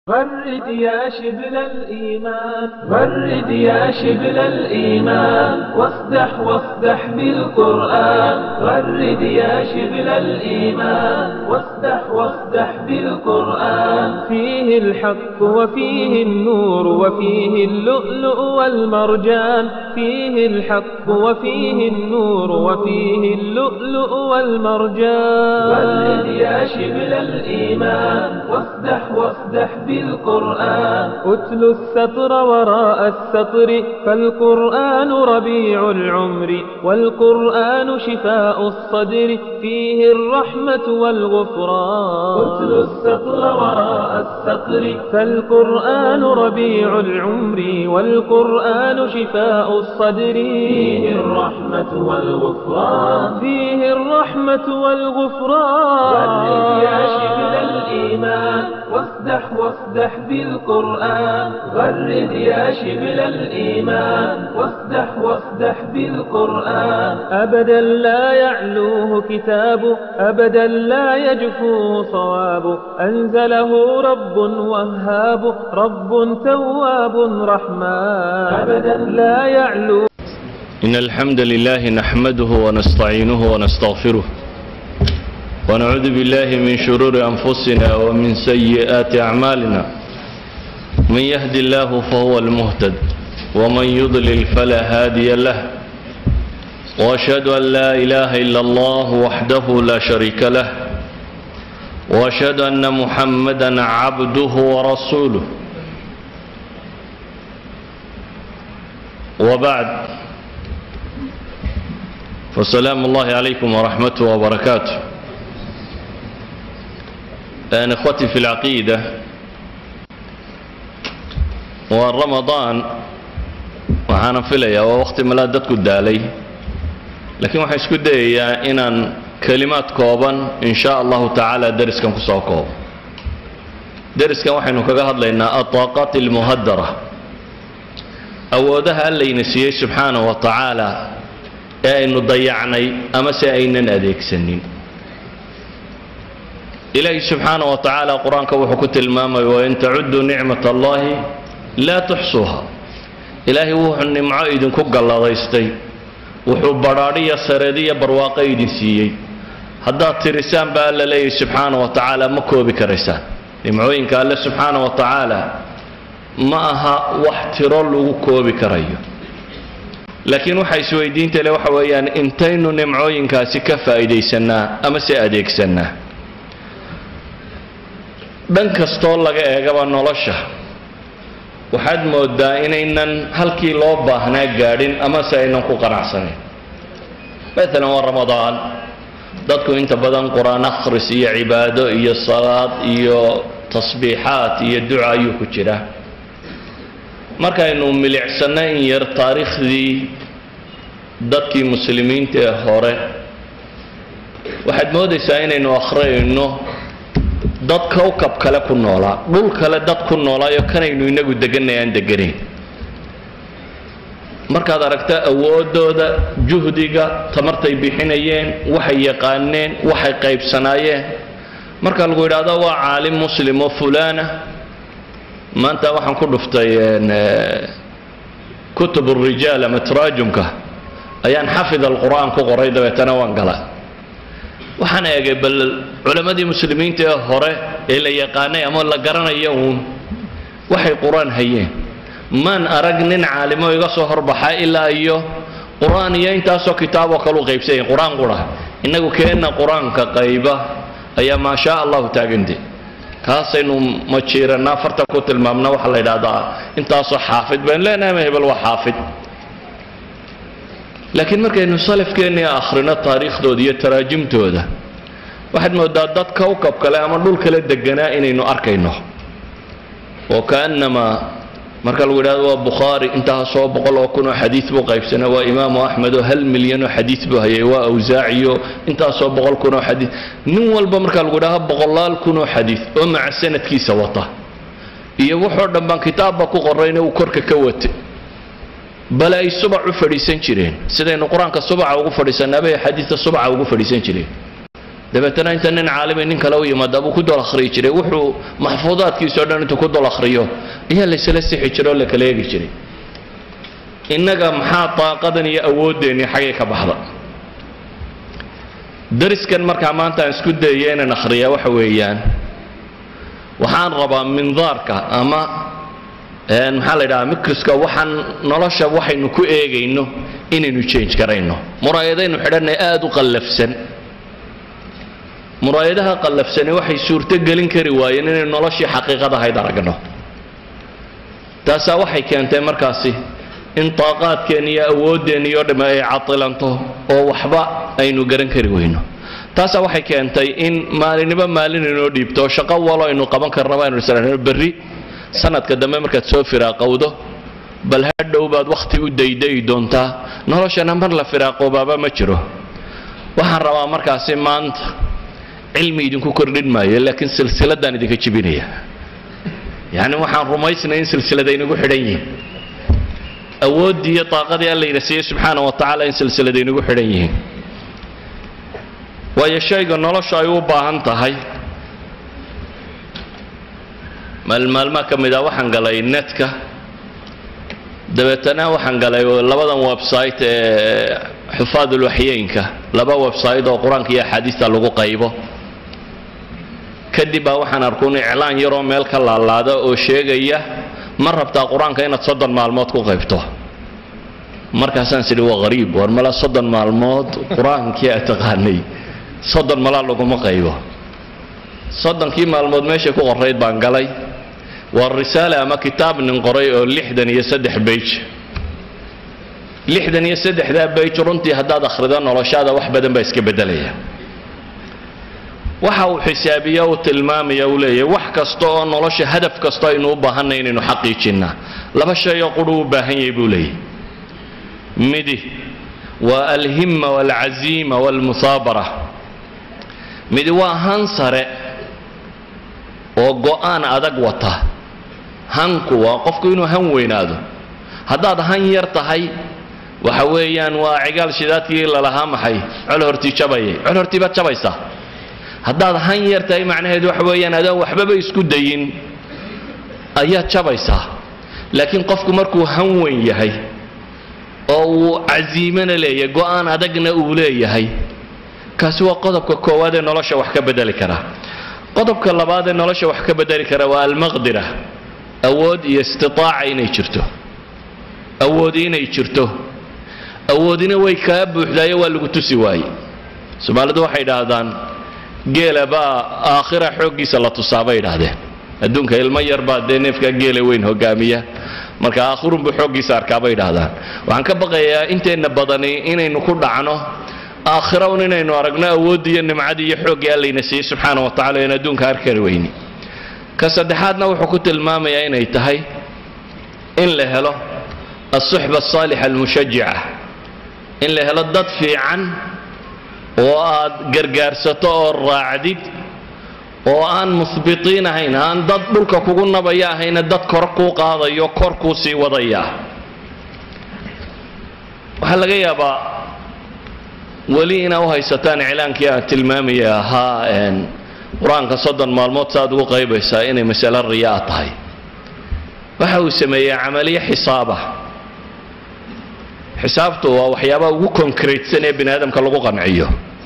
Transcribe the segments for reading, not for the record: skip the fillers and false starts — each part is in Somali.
غرد يا شبل الإيمان، غرد يا شبل الإيمان، واصدح بالقرآن. غرد يا شبل الإيمان، واصدح بالقرآن. فيه الحق وفيه النور وفيه اللؤلؤ والمرجان. فيه الحق وفيه النور وفيه اللؤلؤ والمرجان. غرد يا شبل الإيمان، واصدح بالقرآن. أتل السطر وراء السطر، فالقرآن ربيع العمر والقرآن شفاء الصدر. فيه الرحمة والغفران. أتل السطر وراء السطر، فالقرآن ربيع العمر والقرآن شفاء الصدر. فيه الرحمة والغفران. فيه الرحمة والغفران. غرد يا شبل الإيمان، واصدح بالقرآن. غرد يا شبل الإيمان، واصدح بالقرآن. أبدا لا يعلوه كتاب، أبدا لا يجفوه صواب. أنزله رب وهاب، رب تواب رحمن. أبدا لا يعلوه. إن الحمد لله نحمده ونستعينه ونستغفره، ونعوذ بالله من شرور أنفسنا ومن سيئات أعمالنا. من يهد الله فهو المهتد، ومن يضلل فلا هادي له. وأشهد أن لا إله إلا الله وحده لا شريك له، وأشهد أن محمدا عبده ورسوله. وبعد، فسلام الله عليكم ورحمته وبركاته. إخوتي في العقيدة، ورمضان waxaan filayaa waa waqti mala dadku daalay, laakiin waxaan isku dayayaa inaan kalimaad kooban insha Allah taala dariskan ku soo koobo. dariskan waxaynu kaga hadlaynaa at-taqat al-muhaddara, awoodaha Alla siiyay subhanahu wa ta'ala ee aynu dayacnay ama si aynan adeegsanin. إلهي سبحانه وتعالى قرآن كوحو كتلمامي وإن تعدوا نعمة الله لا تحصوها. إلهي وحو النمعو إذن كوكا الله ضيستي وحو برارية سردية برواقع إذن سيي. هذا ترسان بألا لي سبحانه وتعالى مكو بك رسان نمعوين كالله سبحانه وتعالى معها واحترال وكو بك ريو. لكن وحي سويدين تلي وحويان انتين نمعوين كاسي كفا إيدي سنة أما سيأديك سنة. dhan kastoo laga eegaba nolosha waxaad moodaa inaynan halkii loo baahnaa gaadhin ama se aynan ku qanacsanayn. maalan waa ramadaan, dadku inta badan quraan akhris iyo cibaado iyo salaad iyo tasbiixaad iyo duca ayuu ku jira. markaynu milicsannay in yar taariikhdii dadkii muslimiinta ee hore, waxaad moodaysaa inaynu akhriyayno dad kawkab kale ku noolaa, dhul kale dad ku noolaayo kanaynu inagu deganayaan deganayn. markaad aragta awoodooda, juhdiga, tamartay bixinayeen, waxay yaqaaneen, waxay qaybsanaayeen, marka lagu yidhaahdo waa caalim muslim oo fulaana. maanta waxaan ku dhuftay kutub الrijaal ama taraajumka ayaan xafid alqur'aan ku qoray, dabeetana waan galay. waxaan eegay bal culamadii muslimiinta ee hore ee la yaqaanay ama la garanayo waxay quraan hayeen. maan arag nin caalimo iga soo horbaxa ilaa iyo quraan iyo intaasoo kitaabo kale u qaybsayeen quraan qura. inagu keenna quraanka qayba ayaa ma sha Allah taagantay, kaasaynu ma jiirana farta ku tilmaamna waxa la yiraahdaa intaasoo xaafid baan leenahay hebel waa xaafid. laakiin markaynu salafkeena akhrino taariikhdooda iyo taraajimtooda, waxaad moodaa dad kawkab kale ama dhul kale deganaa inaynu arkayno. oo kaanama marka lagu yidhaahdo waa bukhaari intaasoo 100,000 oo xadiis buu qaybsanaa, waa imaamu axmed oo 1 milyan oo xadiis buu hayay, waa awsaaciyo intaasoo 100,000 oo xadiis. nin walba marka lagu yidhaahdo 100,000 oo xadiis oo maca sanadkiisa wata iyo wuxuu dhan baan kitaabba ku qorayna uu korka ka watay. bal ay subac u fadhiisan jireen sidaynu quraanka subaca ugu fadhiisanaabay xadiiska subaca ugu fadhiisan jireen. dabeetana inta nin caalimi nin kale u yimaada buu ku dul akhriyi jiray wuxuu maxfuudaadkiisoo dhan intuu ku dul akhriyo ayaa la isla sixi jiray oo la kala eegi jiray innaga maxaa taaqadan iyo awooddeennii xaggay ka baxda dariskan markaa maanta aan isku dayaya inaan akhriyaa waxa weeyaan waxaan rabaa mindaarka ama maxaa la yidhahaa mikriska waxaan nolosha waxaynu ku eegayno inaynu change garayno muraayadaynu xidhanay aad u qallafsan muraayadaha qallafsani waxay suurto gelin kari waayeen inaynu noloshii xaqiiqada ahayd aragno taasaa waxay keentay markaasi in taaqaadkeen iyo awooddeen iyo dhima ay catilanto oo waxba aynu garan kari weyno taasaa waxay keentay in maalinniba maalin inoo dhiibto shaqo walo aynu qaban karnaba aynu israano berri sanadka dambe markaad soo firaaqowdo bal hadhow baad wakhti u daydayi doontaa noloshana mar la firaaqoobaaba ma jiro waxaan rabaa markaasi maanta cilmi idinku kordhin maayo laakiin silsiladaan idinka jibinaya yacni waxaan rumaysnay in silsilada inagu xidhan yihiin awooddii iyo taaqadii alla ina siiyey subxaana wa tacaala in silsilada inagu xidhan yihiin waayo shayga nolosha ay u baahan tahay maalmaha ka mid ah waxaan galay netka dabeetana waxaan galay labadan website ee xufaadul waxyeynka laba website oo qur-aanka iyo axaadiista lagu qaybo kadib baa waxaan arkuun iclaan yaroo meel ka laalaada oo sheegaya ma rabtaa qur-aanka inaad 30 maalmood ku qaybto markaasaan sidhi waa qariib war mala 30 maalmood qur-aankii aad taqaanay 30 malaa laguma qaybo 30kii maalmood meesha ku qorayd baan galay waa risaale ama kitaab nin qoray oo 63 page 63 page runtii haddaad akhrido noloshaada wax badan baa iska bedelaya waxa uu xisaabiyaa uu tilmaamaya uu leeyahay wax kasta oo nolosha hadaf kasta aynu u baahanay inaynu xaqiijinaa laba shay oo quru u baahan yahay buu leeyahay midi waa alhimma walcaziima walmusaabara midi waa han sare oo go'aan adag wata hanku waa qofku inuu han weynaado haddaad han yar tahay waxa weeyaan waa cigaal shidaadkii lalahaa maxay col hortii jabayay col hortii baad jabaysaa haddaad han yar tahay macnaheedu waxa weeyaan adaan waxbaba isku dayin ayaad jabaysaa laakiin qofku markuu han weyn yahay oo uu casiimana leeyahay go'aan adagna uu leeyahay kaasi waa qodobka koowaad ee nolosha wax ka bedeli kara qodobka labaad ee nolosha wax ka bedeli kara waa almaqdira awood iyo istitaaca inay jirto awoodina way kaa buuxdaayo waa lagu tusi waaye Soomaalidu waxay yidhaahdaan geela baa aakhira xooggiisa la tusaabay yidhaahdeen adduunka ilmo yar baa dee neefka geela weyn hogaamiya marka aakhirun buu xooggiisa arkaabay yidhaahdaan waxaan ka baqayaa inteenna badani inaynu ku dhacno aakhira un inaynu aragno awooddii iyo nimcadii iyo xooggii allayna siiyey subxaana wa tacaala in adduunka arkari weyni ka saddexaadna wuxuu ku tilmaamayaa inay tahay in la helo الصحبة الصالحة المشجعة إن له لدد في عن وآد قرقارسته الراعدد وآن مثبطين هين آن دد بلك كقولنا بياه هين دد كركو قاضي كركو سي وضياه وحلقة يابا ولينا وهي ستان إعلان كيا تلمامي ها إن قرآن صدن مالموت صاد وقيبه سائني مسألة الرياض هاي وحاو سمية عملية حسابه حسابته وحيابه وكونكريت سنة بني آدم كاللغو قمعيه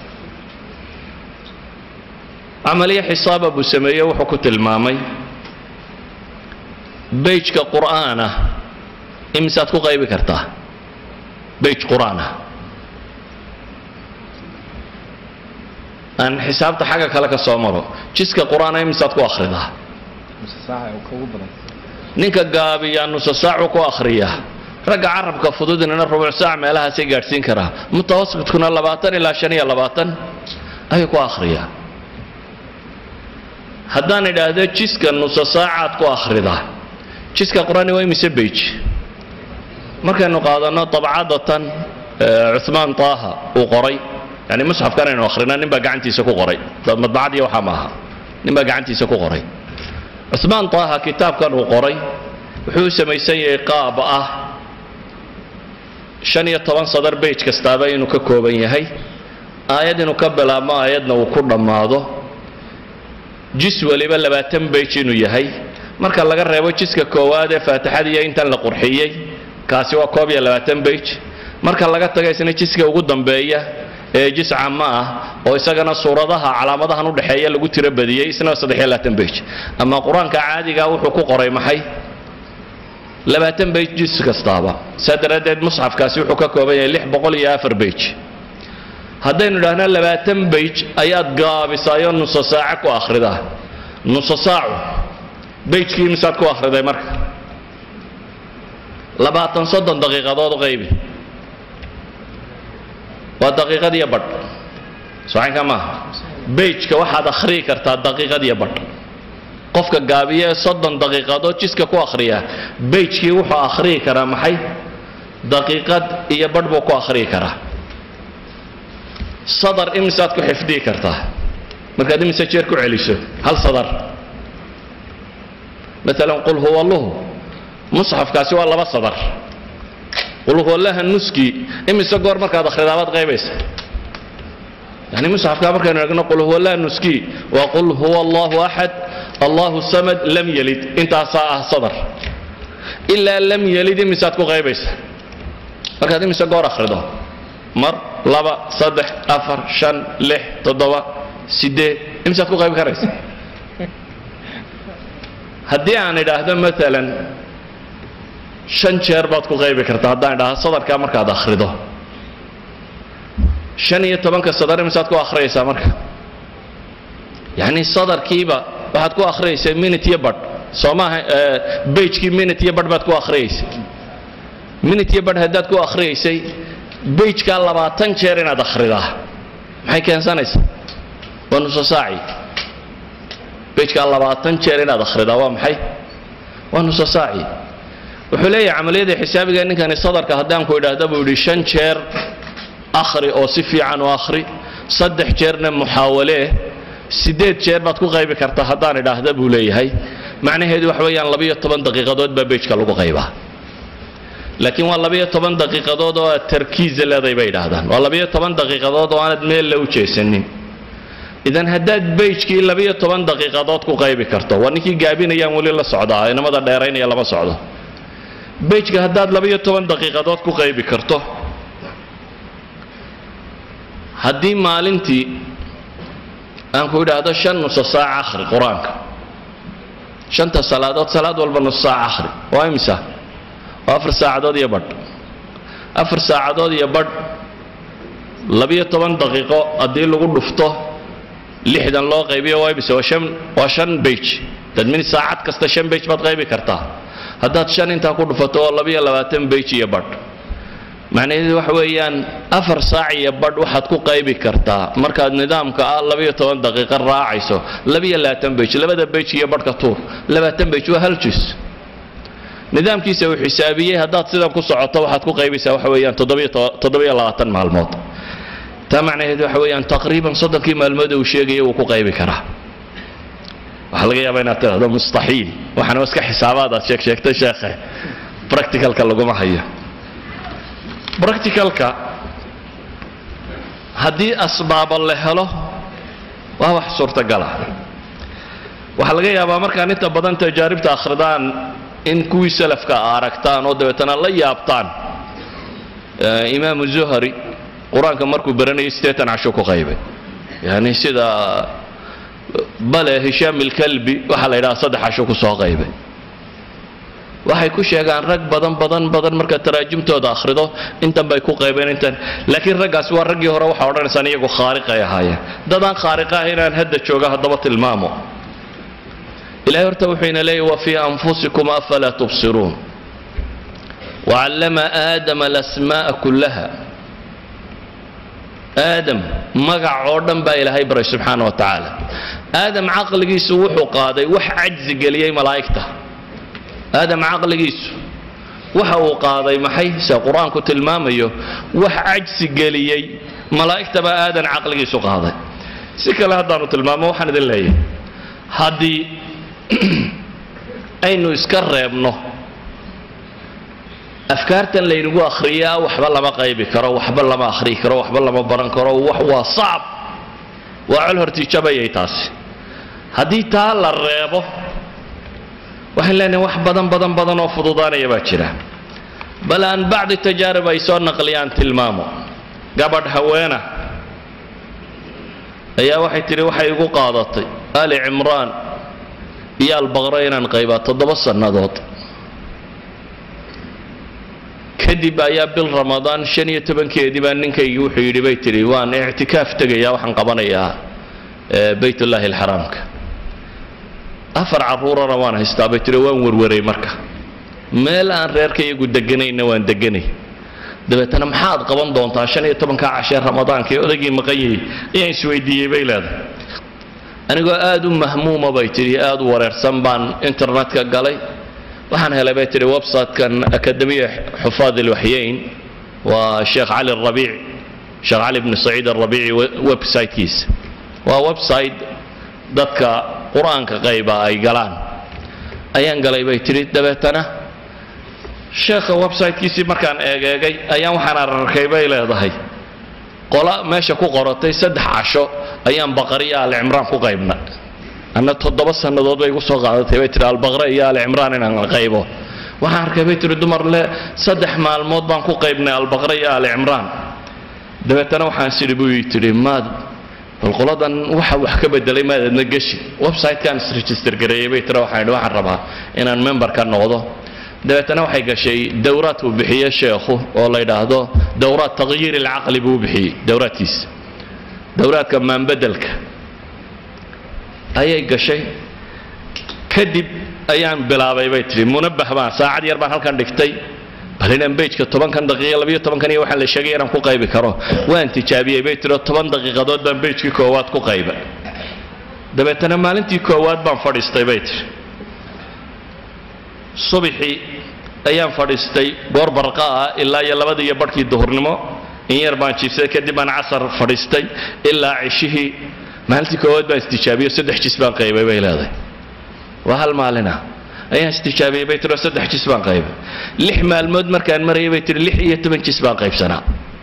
عملية حسابه بسمية وحكوت المامي بيج كقرآنه إمساتكو غيبي كرتاه بيج قرآنه أن حسابته حاجة كلك الصومرو جسك قرآنه إمساتكو أخرده نص ساعة أو كوبرة نينك قابي يعني نص ساعة وكو أخريه رجع عربك فضود إن ربع ساعة ما لها سيجارسين كرا متوسط تكون اللباتن إلى شنية اللباتن أيكو آخرية هدان إذا هذا جسك نص ساعة كو آخرده جسك قرآن وين مسبيج ما كانوا قادنا طبعا عثمان طه وقري يعني مصحف كان إنه آخرنا نبقى قعنتي سكو قري مطبعتي وحماها نبقى قعنتي سكو قري عثمان طه كتاب كان وقري وحوسه ما يسيء قابة 15 صدر بيج كستابا inuu ka kooban yahay aayad inuu ka bilaabmo aayadna uu ku dhammaado jis waliba 20 bayj inuu yahay marka laga reebo jiska koowaad ee faatixada iyo intan la qurxiyay kaasi waa 20 bayj marka laga tago isna jiska ugu dambeeya ee jis caama ah oo isagana suuradaha calaamadahan u dhaxeeya lagu tiro badiyay isna 23 bayj ama quraanka caadiga wuxuu ku qoray maxay 20 bayj jis kastaaba sadaradeed musxafkaasi wuxuu ka kooban yahay 604 bayj haddaynu idhaahna 20 bayj ayaad gaabisaayo nus saaca ku akhridaa nus saacu bayjkii misaad ku akhriday marka 20 daqiiqadood qaybi waa daqiiqad iyo badh socanka maaha bayjka waxaad akhriyi kartaa daqiiqad iyo badh qofka gaabiye 30 daqiiqadood jiska ku akhriya bayjkii wuxuu akhriyi karaa maxay daqiiqad iyo badh buu ku akhriyi karaa sadar imisaad ku xifdii kartaa markaad imise jeer ku celiso hal sadar مثلا قل هو الله مصحف كاسي والله بس صدر قل هو الله النسكي إمي سجور مركز أخرجات غيبس يعني مصحف كامر كان يقول قل هو الله النسكي وقل هو الله أحد الله الصمد لم يلد أنت صدر إلا لم يلد إمي ساتكو غيبس مركز إمي سجور أخرجه مر لبا صدح أفر شن لح تضوى سيدة إمي ساتكو غيب كريس haddii aan idhaahdo maalan 5 jeer baad ku qaybi kartaa haddaan idhaahdo sadarka markaad akhrido 15 sadar misaad ku akhriyaysaa marka yani sadarkiiba waxaad ku akhriyaysaa minute iyo badh soomaha bayjkii minute iyo badh baad ku akhriyaysaa minute iyo badh haddaad ku akhriyaysay bayjka 20 jeer inaad akhridaa maxay keensanaysaa waa nus saaci بيجك الله باتن شيرين هذا خريدا وامحي ونص ساعي وحلي عملية حسابي إن كان الصدر كهدام كويدا دبوا لشان شير آخري أو صفي عن آخري صدح شيرنا محاولة سديت شير ما تكون غيبة كرتا هدان إذا دبوا لي هاي معنى هذي وحوي عن لبية 8 دقيقة دود ببيجك لو غيبة لكن والله بية 8 دقيقة دود التركيز اللي ذي بيد هذا والله بية 8 دقيقة دود وأنا دميل لو تشيسني إذن هداد بيجكي إلا 12 دقيقة ku qaybi karto waa ninkii gaabinayaan wali la socdaa inamada dheeraynaya lama socdo بيجكي hadaad 12 daqiiqadood ku qaybi karto haddii maalintii aan ku idhaahdo 5 nus saac akhri quraanka 5 salaadood salaad walba nus saac akhri waa imisa 4 saacadood iyo badh 4 saacadood iyo badh 12 daqiiqo haddii lagu dhufto لحدا الله غيبي وايبس وشن بيج تدمين ساعات كستا شن بيج بات غيبي كرتا هدات شن انتا كود فتو الله بيا 20 بيج يبرد معنى إذا وحويان 4 ساعة يبرد واحد كو غيبي كرتا مركز نظام كا الله بيا 8 دقيقة راعيسو لبيا 20 بيج لبدا بيج يبرد كطور 20 بيج وهالجس نظام كي يسوي حسابيه هدات سيدا كو سعطا واحد كو غيبي سوي حويان تضبيا 20 مع الموت تمعنى هذا حويان تقريبا صدقي ما المدى وشيء وقايب كره وحلقة بينات هذا مستحيل وحنا مسك حسابات شيك تشيخه براكتيكال كلغو ما هي براكتيكال كا هدي اسباب الله له وهو صورته قلا وحلقة يا با marka inta badan tajaaribta akhridaan in kuwi salafka aragtaan oo dabeetana la yaabtaan imaam zuhri قرآن كمركو برني استيتن عشوكو غيبة يعني سيدا بلا هشام الكلبي وحلا إلى صدح عشوكو صو غيبة waxay ku sheegaan rag badan marka taraajumtooda akhrido inta bay ku qaybeen inta laakiin raggaas waa raggii hore waxa odhanaysan iyagu khaariq ay ahaayeen dadaan khaariq ah inaan hadda jooga hadaba tilmaamo ilaahay horta wuxuu ina leeyahay wa fi anfusikum afala tubsirun وعلم آدم الأسماء كلها آدم مقع عردن با إلهي بري سبحانه وتعالى آدم عقل جيسو وحو قاضي وح عجز قليي ملائكته آدم عقل جيسو وحو قاضي محي سا قرآن كنت الماميو وح عجز قليي ملائكته با آدم عقل جيسو قاضي سيكا لها دانو تلمامو وحن دلهي هادي أينو اسكر يبنو أفكارتن لينقوا أخريا وحبل لما قيبي كرو وحبل لما أخري كرو وحبل لما برن كرو وحوا صعب وعلى ارتجابه يتاس هدي تعال الريبه وحلنا وح بدن وفضودان يباشره بل أن بعض التجارب يصير نقليان تلمامه قبض هوانا يا واحد تري وحي يقول قاضتي آل عمران يا البغرين قيبات تضبص النضوط كدب يا بالرمضان شنية تبن كدب أنك يوحي لبيت ريوان اعتكاف تجي وحن قبنا بيت الله الحرام أفرع عرورة روان هستابت روان وروري مركه ما الآن ريرك يقول دقني نوان دقني دبت أنا محاض قبنا دونتا شنية تبن كعشر رمضان كي أدقي مقيي يعني سويدية بيلاد أنا قال آدم مهمومة بيتري آدم وررسم بان إنترنت كقالي وحنا هلا بيتري ويب سايت كان أكاديمية حفاظ الوحيين والشيخ علي الربيع شيخ علي بن سعيد الربيعي ويب سايت كيس وويب سايت ضدك قرآن كغيبة أي قلان أيان قالي بيتري دبتنا شيخ ويب سايت كيس مكان أيام وحنا ركيبة إلى ضهي قلا ماشي كو قرطي 16 أيام بقرية على عمران كو قيبنا أنا تضبط سنة ضد يقول سوق هذا تبي ترى البقرية على عمران إن قيبه وحنا كبيت الدمر لا صدح مع الموت بانكو قيبنا البقرية على عمران دبتنا وحنا سيربوي تري ما القلادن وحكى بدلي ما نجشي ويب سايت كان ريجستر قريبة ترى وحنا ربها إن الممبر كان نوضه دبتنا وحيقى شيء دورات وبحية شيخه والله يدهده دورات تغيير العقل بوبحي دورات كيس دورات كمان بدلك أيقى شيء كذب أيام بلا بيتري منبه ما ساعد يربح هل كان دكتي بلين بيتك طبعا كان دقيقة لبيه طبعا كان يوحل الشقير أم كوقاي بكره وأنت شابيه بيتري طبعا دقيقة ضد بين بيتك كوات كوقايبة دبتنا ما أنت كوات بان فريستي بيتري صبحي أيام فريستي بور برقاء إلا يلا بدي يبركي الظهر نمو إن يربان شيفسي كدي بان عصر فريستي إلا عشيه ما هلتي كواد بان استشابيه سدح جسبان قيبة بيلاده وهل مالنا أيام استشابيه بيتر سدح جسبان قيبة لحمة المود مركان مريي بيتر لحية 8 جسبان قيب سنة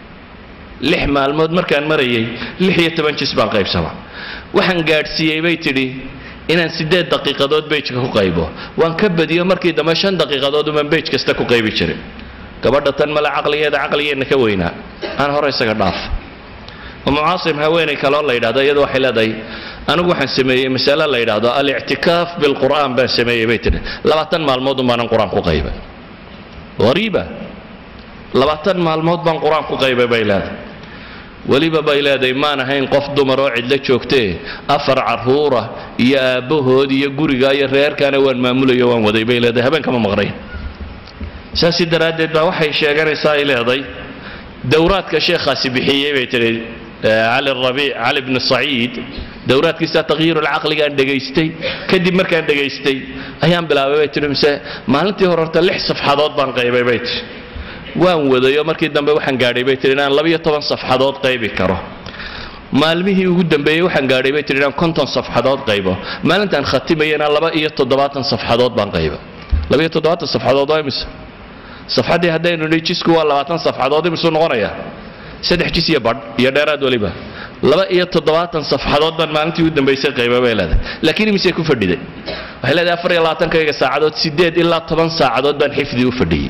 لحمة المود مركان مريي لحية 8 جسبان قيب سنة وحن قارسيي بيتري inaan 8 daqiiqadood page-ka ku qaybo waan ka badiyo markii dama 5 daqiiqadood uma page kasta ku qaybi jiray gabadha tan mala aqliyeena ka weynaa aan hore isaga dhaaf ومعاصم هويني كلا الله يدهده يدو حلادي أنا وحن سميه مسألة الله يدهده الاعتكاف بالقرآن بين سميه بيتنا لبعتن مع الموت ما القرآن قيبة غريبة لبعتن مع الموت ما القرآن قيبة بيلاد وليبا بيلاد ما نهين قف دمراعد لتشوكتي أفرع عرهورة يا أبوه يا جورجا يا رير كان وين مامول يوم ودي بيلاد هبن كم مغرين ساسي درادة بوحي شاعر سائل هذي دورات كشيخ سبحية بيتري علي الربيع علي بن سعيد دورات كيستا تغيير العقل كان دقيستي كدي مركان دقيستي ايام بلا بيتري مسا مالنتي هورتا لح صفحات بان قيبي بيت وان ودايو markii dambe waxaan gaaray bay tiraan 12 safxadood qaybi karo maalmihii ugu dambeeyay waxaan gaaray bay tiraan 50 safxadood qaybo maalintan khatimayna 27 safxadood baan qayba 27 safxadood oo imisa صفحتي هدين وليجسكو ولا 20 صفحات مسو نقريا سدح جيس يا بد يا ديراد وليبا لبا iyo 7 صفحات baan maalintii ugu dambeysay qayba weelada laakiin imise ku fadhiday waxa la 24 kayga saacadood 8 ilaa 10 saacadood baan xifdi u fadhiyay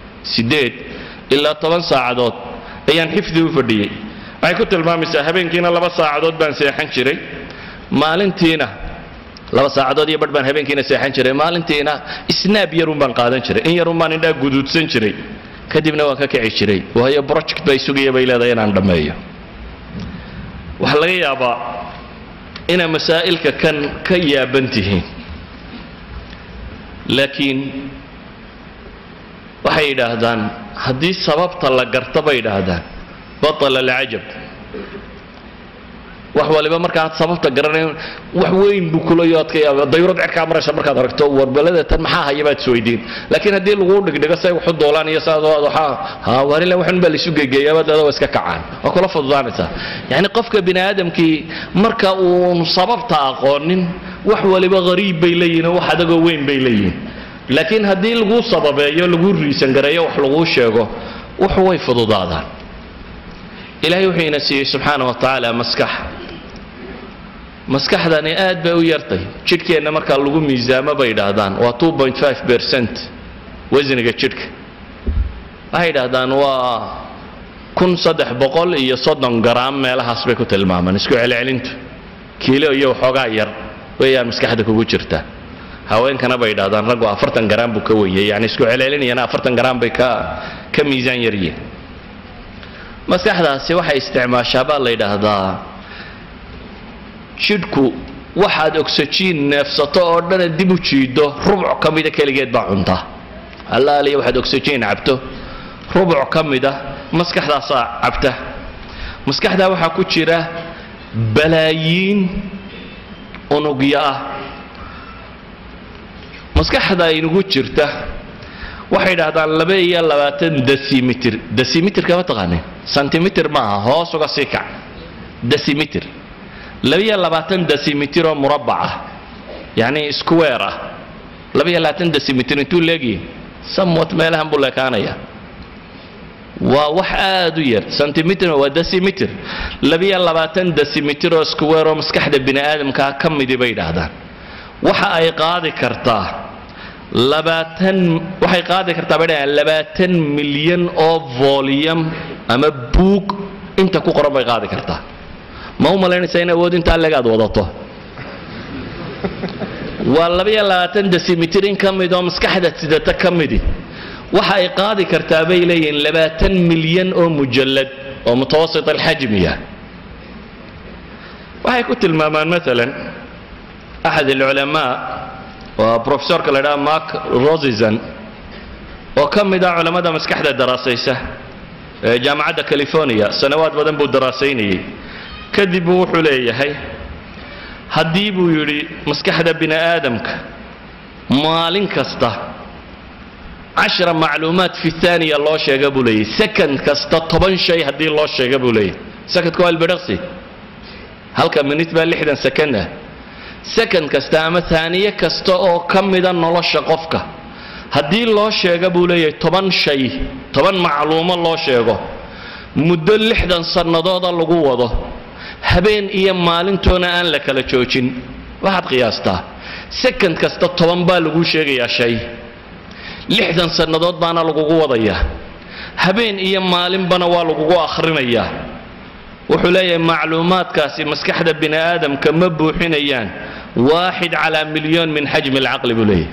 8 ilaa 10 saacadood ayaan xifdi u fadhiyay waxay ku tilmaamaysaa habeenkiina 2 saacadood baan seexan jiray maalintiina 2 saacadood iyo badh baan habeenkiina seexan jiray maalintiina snaab yarun baan qaadan jiray in yarun baan indha guduudsan jiray kadibna waan ka kici jiray waayo project bay sugayay bay leedahay inaan dhameeyo waxa laga yaabaa ina masaa'ilka kan ka yaabantihiin laakiin waxay yiraahdaan haddii sababta la garto bay yiraahdaan batal al-ajab wax waliba marka aad sababta garanay wax weyn buu kula yoodkay dayrad cirka maraysa markaad aragto warbalada tan maxaa hayabaad sooydin laakiin hadii lagu dhigdhigo say wax doolaan iyo saadoo waxa warila waxan bal isu geegeeyaba dad iska kacaan oo kala fududaanaysa yaani qofka bini aadamkii marka uu sababta aqoonin wax waliba qariib bay leeyihiin wax adaga weyn bay leeyihiin laakiin haddii lagu sababeeyo lagu riisan gareeyo wax lagu sheego wuxuu way fududaadaan ilaahay wuxuu ina siiyey subxaana wa tacaala maskaxdani aad bay u yartay jidhkeenna markaa lagu miisaamo bay yidhaahdaan waa 2.5% wasniga jidhka waxay yidhaahdaan waa 1330 garaam meelahaas bay ku tilmaamaan isku celcelintu kiilo iyo waxoogaa yar weeyaan maskaxda kugu jirta haweenkana bay yidhaahdaan raggu 40 garaam buu ka weeyay yani isku celcelinayana 40 garaam bay ka miisaan yaryihiin maskaxdaasi waxay isticmaashaa baa la yidhaahdaa jidhku waxaad oxygen neefsato oo dhan dib u jiido rubuc ka mida keligeed baa cunta allaaliya waxaad oxygen cabto rubuc ka mida maskaxdaasaa cabta maskaxdaa waxaa ku jira balaayiin unugyo ah maskaxda inugu jirta waxay yidhaahdaan 22 decimeter decimeterka ma taqaaneen centimeter maaha hoos uga sii kac decimeter 22 decimeter oo murabbac ah yani square ah 22 decimeter intuu leegiin somewhat meelahan buu leekaanaya waa wax aad u yar centimeter waa decimeter 22 decimeter oo square oo maskaxda bini aadamka ka mid bay yidhaahdaan waxa ay qaadi kartaa 20 milyan oo volume ama book inta ku qoran bay qaadi kartaa ma u malaynaysaa in awood intaa legaad wadato waa 22 decimeter in ka mid oo maskaxda sidata ka midi waxa ay qaadi kartaa bay leeyihiin 20 milyan oo mujallad oo mutawasit alxajmiya waxay ku tilmaamaan maalan axad alculamaa waa professorka la yidhaha mark rosizan oo ka mid ah culamada maskaxda daraasaysa ee jaamacadda california sanawaad badan buu daraasaynayay kadib wuxuu leeyahay haddii buu yidhi maskaxda bini aadamka maalin kasta 10 macluumaad fi thaniya loo sheega buu leeyahay second kasta 10 shay haddii loo sheega buu leeyahay secondka waa albedhaqsi halka minute baa 60 second ah second kasta ama thaniye kasta oo ka mida nolosha qofka haddii loo sheega buu leeyahay 10 shay 10 macluumo loo sheego muddo 60 sanadooda lagu wado habeen iyo maalintoona aan la kala joojin waxaad qiyaastaa second kasta 10 baa lagu sheegayaa shay 60 sanadood baana lagugu wadayaa habeen iyo maalinbana waa lagugu akhrinayaa wuxuu leeyahay macluumaadkaasi maskaxda bini aadamka ma buuxinayaan 1 على مليون من حجم العقل buu leeyahay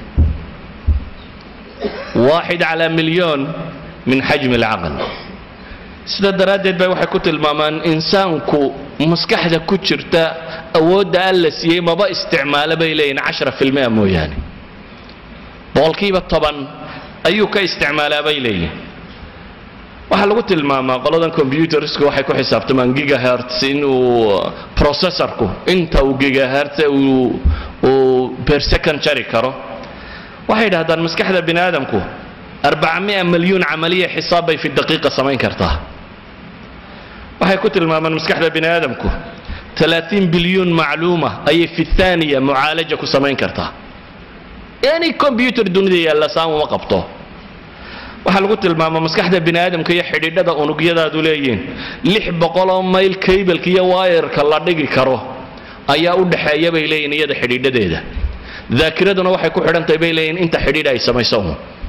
1 على مليون من حجم العقل sida daraaddeed bay waxay ku tilmaamaan insaanku maskaxda ku jirta awoodda alla siiyey maba isticmaalo bay leeyihiin 10% mooyaane boqolkiiba 10 ayuu ka isticmaalaa bay leeyihiin waxaa lagu tilmaamaa qoladan computersku waxay ku xisaabtamaan gigahertz inuu processorku inta uu gigahertz uu per second jari karo waxay yidhaahdaan maskaxda bini aadamku 400 مليون عملية حساب bay fi daqiiqa samayn kartaa waxay ku tilmaamaan maskaxda bini aadamku 30 bilyan macluuma ayay fi thaniya mucaalaja ku samayn kartaa any computer dunida yaalla saamuma qabto waxa lagu tilmaamaa maskaxda bini aadamka iyo xidhiidhada unugyadaadu leeyihiin 600 oo mayl cable-ka iyo wire-ka la dhigi karo ayaa u dhaxeeya bay leeyihiin iyada xidhiidhadeeda daakiraduna waxay ku xidhantahay bay leeyihiin inta xidhiidh ay samayso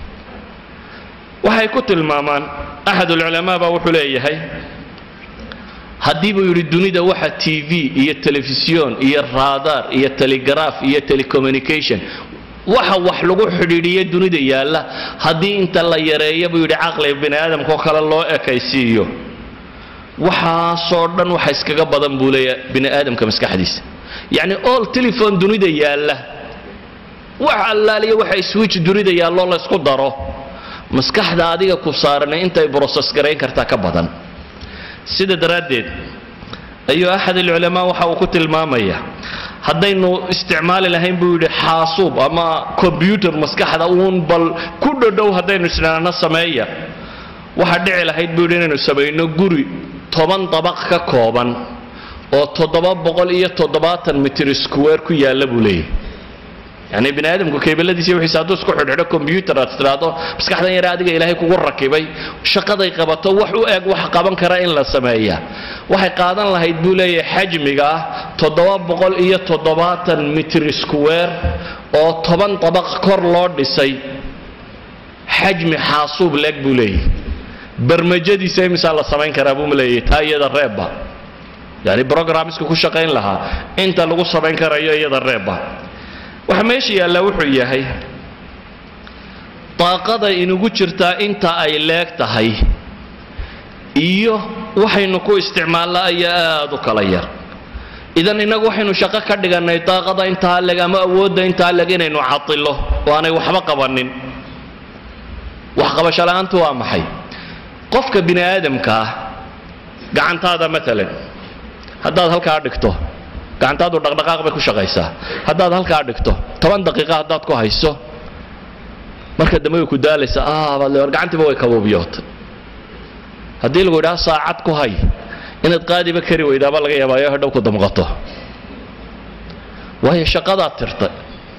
waxay ku tilmaamaan axad ulculamaa baa wuxuu leeyahay haddii buu yidhi dunida waxa TV iyo telefisyon iyo raadaar iyo telegraph iyo telecommunication waxa wax lagu xidhiidhiyo dunida yaalla haddii inta la yareeyo buu yidhi caqliga bini aadamka oo kale loo ekaysiiyo waxaasoo dhan waxa iskaga badan buu leeyahay bini aadamka maskaxdiisa yacni all telephone dunida yaalla wax allaaliya waxa switch dunida yaallo la isku daro maskaxda adiga ku saaran intay process gareyn kartaa ka badan sida daraaddeed ayuu axad ulculamaa waxa uu ku tilmaamaya haddaynu isticmaali lahayn buu yidhi xaasuub ama computer maskaxda uun bal ku dhodhow haddaynu isnaana sameeya waxa dhici lahayd buu yidhi inaynu samayno guri 10 dabaq ka kooban oo 770 mitir square ku yaalla buu leeyahay يعني بني آدم كيبلدي سي وحي سادوس كو خدخدو كمبيوتر تراado maskaxdan yar adiga ilaahay kugu rakibay shaqaday qabato wax u eeg wax qaban kara in la sameeyo waxay qaadan lahayd buu leeyahay xajmiga 770 mitir square oo 10 dabaq kor loo dhisay xajmi xaasuub leeg buu leeyahay barnaamijyadiisa imisa la sameyn karaa buu leeyahay taayada reeba yani programska ku shaqeyn lahaa inta lagu sameyn karayo iyada reeba waxa meesha yaala wuxuu yahay طاقada inugu jirta inta ay leeg tahay iyo waxaynu ku isticmaalnaa aad u kala yar idan inagu waxaynu shaqo ka dhiganay طاقada inta leeg ama awoodda inta leeg inaynu catilo waanay waxba qabanin wax qabasho la'aantu waa maxay qofka bini aadamka gacantaada maalan haddaad halkaa dhigto gacantaadu dhaqdhaqaaq bay ku shaqaysaa haddaad halkaa dhigto 10 daqiiqo haddaad ku hayso marka dambe ku daalaysa baad leeyahay gacantiba way kaboobiyooto haddii lagu yiraahdo saacad ku hay inaad qaadiba kari weydaaba laga yaabaa hadhow ku damqato way shaqada tirtay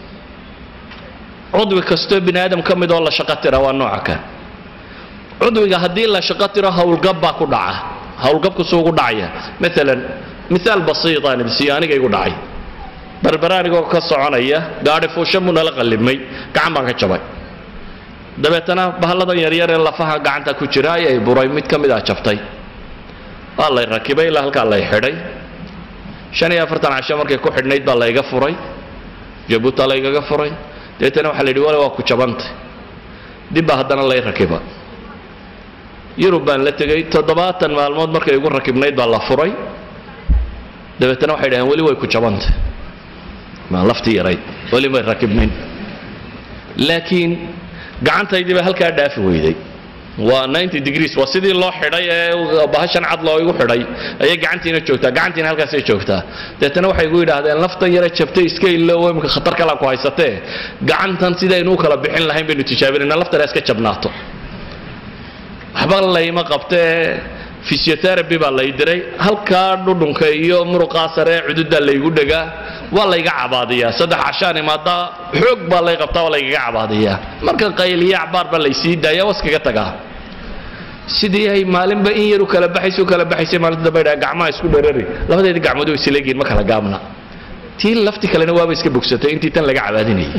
cudwi kasto bini aadam kamid oo la shaqo tira waa nooca kan cudwiga haddii la shaqo tiro hawlgab baa ku dhaca hawlgabku soo ugu dhacaya maalan مثال بسيط أنا بسياني يقول داعي بربراني يقول كسرانية قاعد فوشة من على قلبي كعم بانك شباب دبتنا بهلا يرير الله فها قاعد تكوشراي براي ميت كم إذا شفتي الله يركبه الله هلك الله يحري شان يفرتنا عشان مركي كوحد نيت بالله يغفري جبوت الله يغفري دبتنا وحلي دوله وكوشبانت دي بهدنا الله يركبه يروبان لتجي تضباط المعلومات مركي يقول ركب نيت بالله فري دبتنا waxay dhahan wali way ku jabantay ma laftii yaray wali ma rakibmin laakiin gacantaydii ba halka dhaafi weyday waa 90 degrees waa sidii loo xidhay ee bahashan cad loo igu xidhay ay gacantiina joogtaa gacantiina halkaas ay joogtaa debtana waxay igu yiraahdeen laftan yara jabtay iska ilaa way imka khatar kala ku haysatee gacantan sidaynu kala bixin lahayn baynu tijaabinayna laftan iska jabnaato waxba la ima qabtee physiotherapy baa la diray halka dhudhunka iyo muruqa sare cududda la igu dhaga waa la iga cabaadiyaa saddex cashaan imaada xoog baa la qabtaa waa la iga cabaadiyaa marka qayliya cabaar baa la sii daaya waskaga tagaa sidii ay maalinba in yar u kala baxaysay maalinta bayda gacmaha isku dheerari labadeedii gacmood way isleegeen ma kala gaabna tii lafti kalena waaba iska bogsatay intii tan laga cabaadinay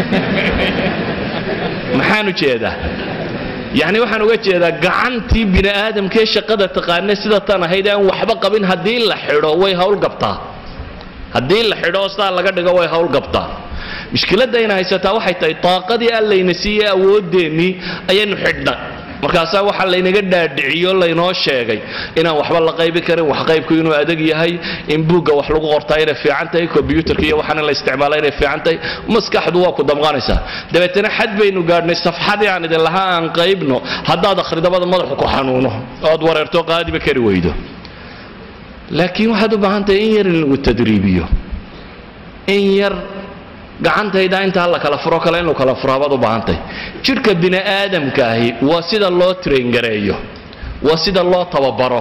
maxaan u jeedaa يعني waxaan uga jeedaa gacantii bini aadamka shaqada taqaanay sida tan ahayd aan waxba qabin hadii la xidho way hawl qabtaa hadii la xidho sida laga dhigo way hawl qabtaa mushkiladda ina haysataa waxay tahay taaqadii allayna siiyay awoodeeni ayaynu xidhnaa markaas waxa la inaga dhaadhiciyo la inoo sheegay inaan waxba la qaybi karin wax qaybku inuu adag yahay in buuga wax lagu qortaa inay fiican tahay computerka iyo waxaan la isticmaalay inay fiican tahay maskaxdu waa ku damqanaysa dabeetana xad baynu gaadhnay safxadii aan idin lahaa aan qaybno haddaad akhridabada madaxu ku xanuuno oo wareerto qaadiba kari weydo laakiin waxaad u baahan tahay in yar lagu tadriibiyo in yar gacantayda inta la kala furo kale inuu kala furaabad u baahantay jirka bini aadamka ahi waa sida loo train gareeyo waa sida loo tababaro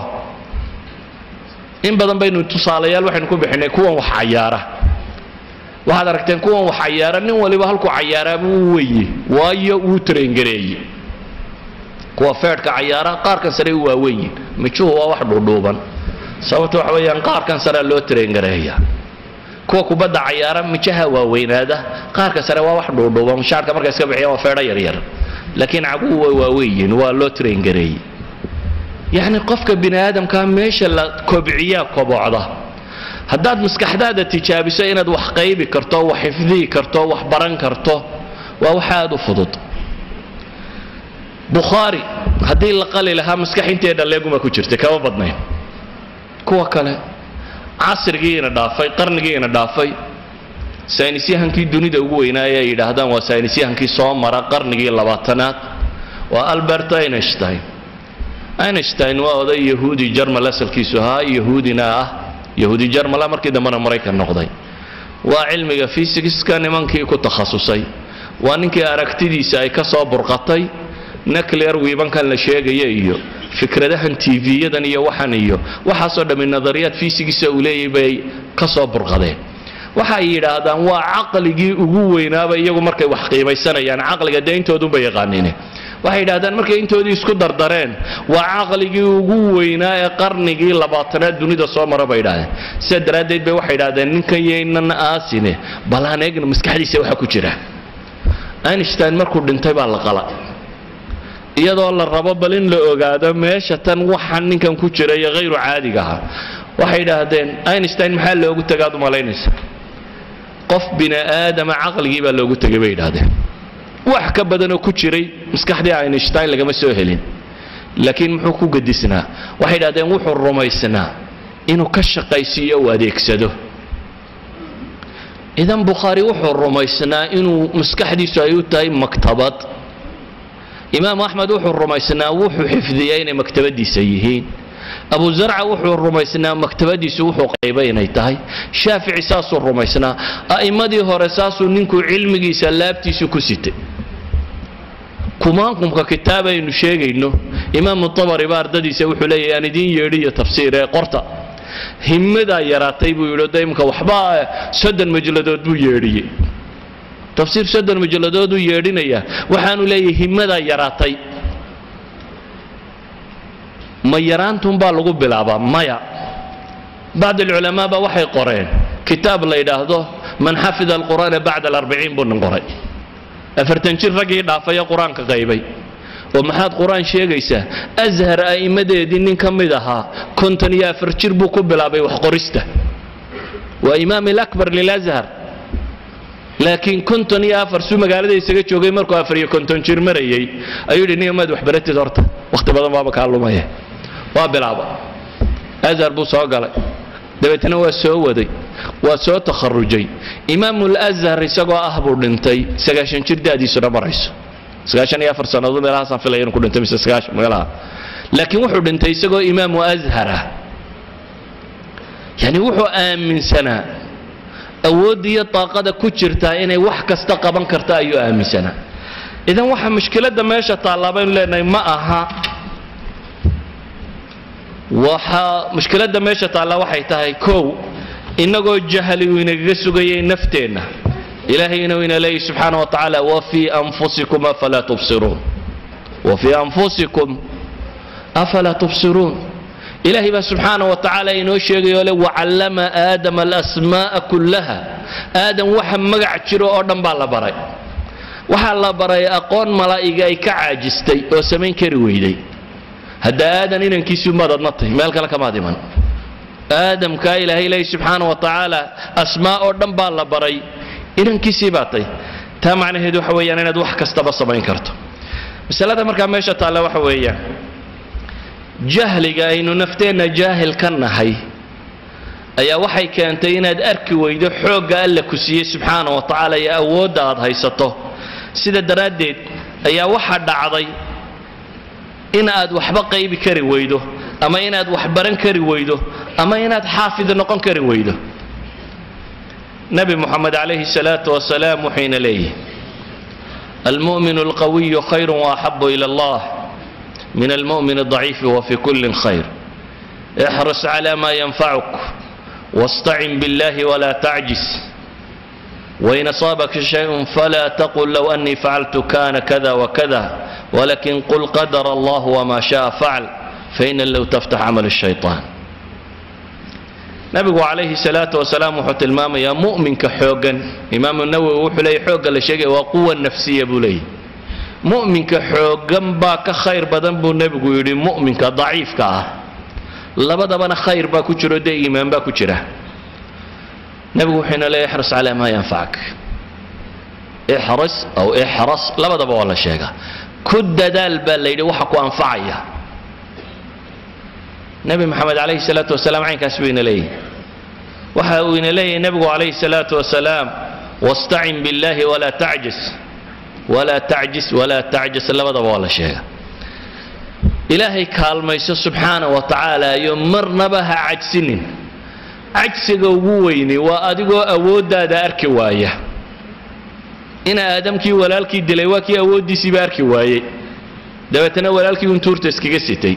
in badan baynu tusaalayaal waxaynu ku bixinay kuwan wax cayaara waxaad aragteen kuwan wax cayaara nin waliba halku cayaara buu weeye waayo uu train gareeyay kuwa feerka cayaara qaarkan sare waa weyn mijuhu waa wax dhuudhuuban sababtoo waxa weeyaan qaarkan sare loo train gareeyaa kuwa kubadda cayaara mijaha waa weynaada qaarka sare waa wax dhuudhuuban shaarka marka iska bixiya waa feedha yar yar laakiin cagu waa weyn waa loo train gareeyay yani qofka bini aadamka meesha la kobciya kobocda haddaad maskaxdaada tijaabiso inaad wax qaybi karto wax xifdii karto wax baran karto waa wax aad u fudud Bukhari haddii la qali lahaa maskax inteeda leeguma ku jirtay kaba badnayn kuwa kale casrigiina dhaafay qarnigiina dhaafay saynisyahankii dunida ugu weynaayay ay yiraahdaan waa saynisyahankii soo mara qarnigii 20aad waa Albert Einstein waa oday yahuudi jarmal asalkiisu ahaa yahuudina ah yahuudi jarmal markii dambana Mareykan noqday waa cilmiga physics-ka nimankii ku takhasusay waa ninkii aragtidiisa ay ka soo burqatay nuclear weapon-kan la sheegay iyo fikradahan TV-yadan iyo waxan iyo waxa soo dhamay nadariyaad physics uu leeyahay bay ka soo burqadeen waxay yidhaahdaan waa caqligii ugu weynaaba iyagu markay wax qiimaysanayaan caqliga dee intoodunba yaqaaniine waxay yidhahdaan markay intoodii isku dardareen waa caqligii ugu weynaa ee qarnigii 20aad dunida soo mara bay yidhahdeen sida daraaddeed bay waxay yidhahdeen ninkan yaynan aasine bal aan eegno maskaxdiisa waxa ku jira Einstein markuu dhintay baa la qala iyadoo la rabo bal in la ogaado meesha tan waxa ninkan ku jira iyo غير caadiga ah waxay yidhaahdeen Einstein maxaa loogu tagaad malaynaysa qof bini aadam caqligii baa loogu tagay bay yidhaahdeen wax ka badan oo ku jiray maskaxdii Einstein lagama soo helin laakiin muxuu ku gadisnaa waxay yidhaahdeen wuxuu rumaysnaa inuu ka shaqaysiyo oo adeegsado idan Bukhari wuxuu rumaysnaa inuu maskaxdiisu ay u tahay maktabad Imam Ahmad wuxuu rumaysnaa wuxuu xifdiyay inay maktabadiisa yihiin Abu Zar'a wuxuu rumaysnaa maktabadiisu wuxuu qaybay inay tahay Shaafici saasuu rumaysnaa a'immadii hore saasuu ninku cilmigiisa laabtiisu ku sitay kumaankumka kitaab aynu sheegayno Imam Tabari baardadiisa wuxuu leeyahay aan idin yeedhiyo tafsiir ee qorta himmada yaraatay buu yidhi daymka waxba 3 majladood buu yeedhiyay tafsiir 3 majladood uu yeedhinaya waxaanu leeyahay himmada yaraatay ma yaraantun baa lagu bilaabaa maya بعض العلماء با waxay qoreen kitaab la yiraahdo man hafidha al-Qur'an ba'da al-40 buu qoray afartan jir ragii dhaafay quraanka qaybay oo maxaad quraan sheegaysaa azhar aimadeedii nin kamid ahaa 54 jir buu ku bilaabay wax qorista waa imaam al-akbar lil-azhar laakiin 54 suu magaalada isaga joogay markuu 54 jir marayay ayuu dhigay nimaad wax baratid horta waqti badan baaba ka lumaya waa bilaaba azhar buu soo galay dabeetana waa soo waday waa soo takharrujay imaam al-azhar isagoo ah buu dhintay 9 jir daadiisu marayso 94 sanadood meelaha san filayeen ku dhintay 9 meelaha laakiin wuxuu dhintay isagoo imaam azhar ah yani wuxuu aaminsanaa awoodiyo taaqada ku jirta inay wax kasta qaban karta ayuu aaminsanaa idan waxa mushkilada meesha taalaabeen leenahay ma aha waxa mushkilada meesha taala waxay tahay koow inagoo jahli inaga sugayay nafteena ilaahayna ina leeyahay subhanahu wa ta'ala wa fi anfusikum afala tubsirun wa fi anfusikum afala tubsirun ilaahi ba subhanahu wa ta'ala inoo sheegayo le wa 'allama aadama al-asmaa'a kullaha aadam waxa magac jiro oo dhan baa la baray waxa la baray aqoon malaa'iga ay ka caajistay oo sameyn kari weyday هذا آدم إنكيسو ماذا نطي مالك لك ما ديمان آدم كا إلهي إلهي سبحانه وتعالى أسماء أردن بالله بري إنكيسي باتي تا معنى هدو حويا أنا ندو حكا استبص بين كرتو مسألة مركا ميشة تعالى وحويا جهل إنو نفتينا جاهل كنا هاي أيا وحي كانتين أركي ويدو حوق قال لك سبحانه وتعالى يا أود هاي سطو سيدة دراديد أيا وحد عضي إن أد وحبا قيب كري ويدو أما إن أد وحبرن كري ويدو أما إن أد حافظ نقن كري ويدو نبي محمد عليه الصلاة والسلام حين ليه المؤمن القوي خير وأحب إلى الله من المؤمن الضعيف وفي كل خير احرص على ما ينفعك واستعن بالله ولا تعجز وإن أصابك شيء فلا تقل لو أني فعلت كان كذا وكذا ولكن قل قدر الله وما شاء فعل فإن لو تفتح عمل الشيطان نبي عليه الصلاة والسلام وحط المام يا مؤمن كحوجا إمام النووي وحلي حوجا لشيء وقوة نفسية بولي مؤمن كحوجا باك خير بدن بو نبي يقول مؤمن كضعيف كا لا بد بنا خير باكو جرو دي إيمان باكو جرا نبي حين لا يحرص على ما ينفعك احرص أو احرص لا بد ولا شيء كد دال بالليل وحكوا أنفعيا نبي محمد عليه الصلاة والسلام عين كاسبين ليه وحاوين ليه نبي عليه الصلاة والسلام واستعن بالله ولا تعجز ولا تعجز ولا تعجز لا بد ولا شيء إلهي كالميس سبحانه وتعالى يمرنا بها عجسنين عجسك وويني وأدقوا أودا دا أركوايا إن آدمكي ولالكي دليواكي أودي سيباركي وايه دابتنا ولالكي ونتورتسكي قسيتي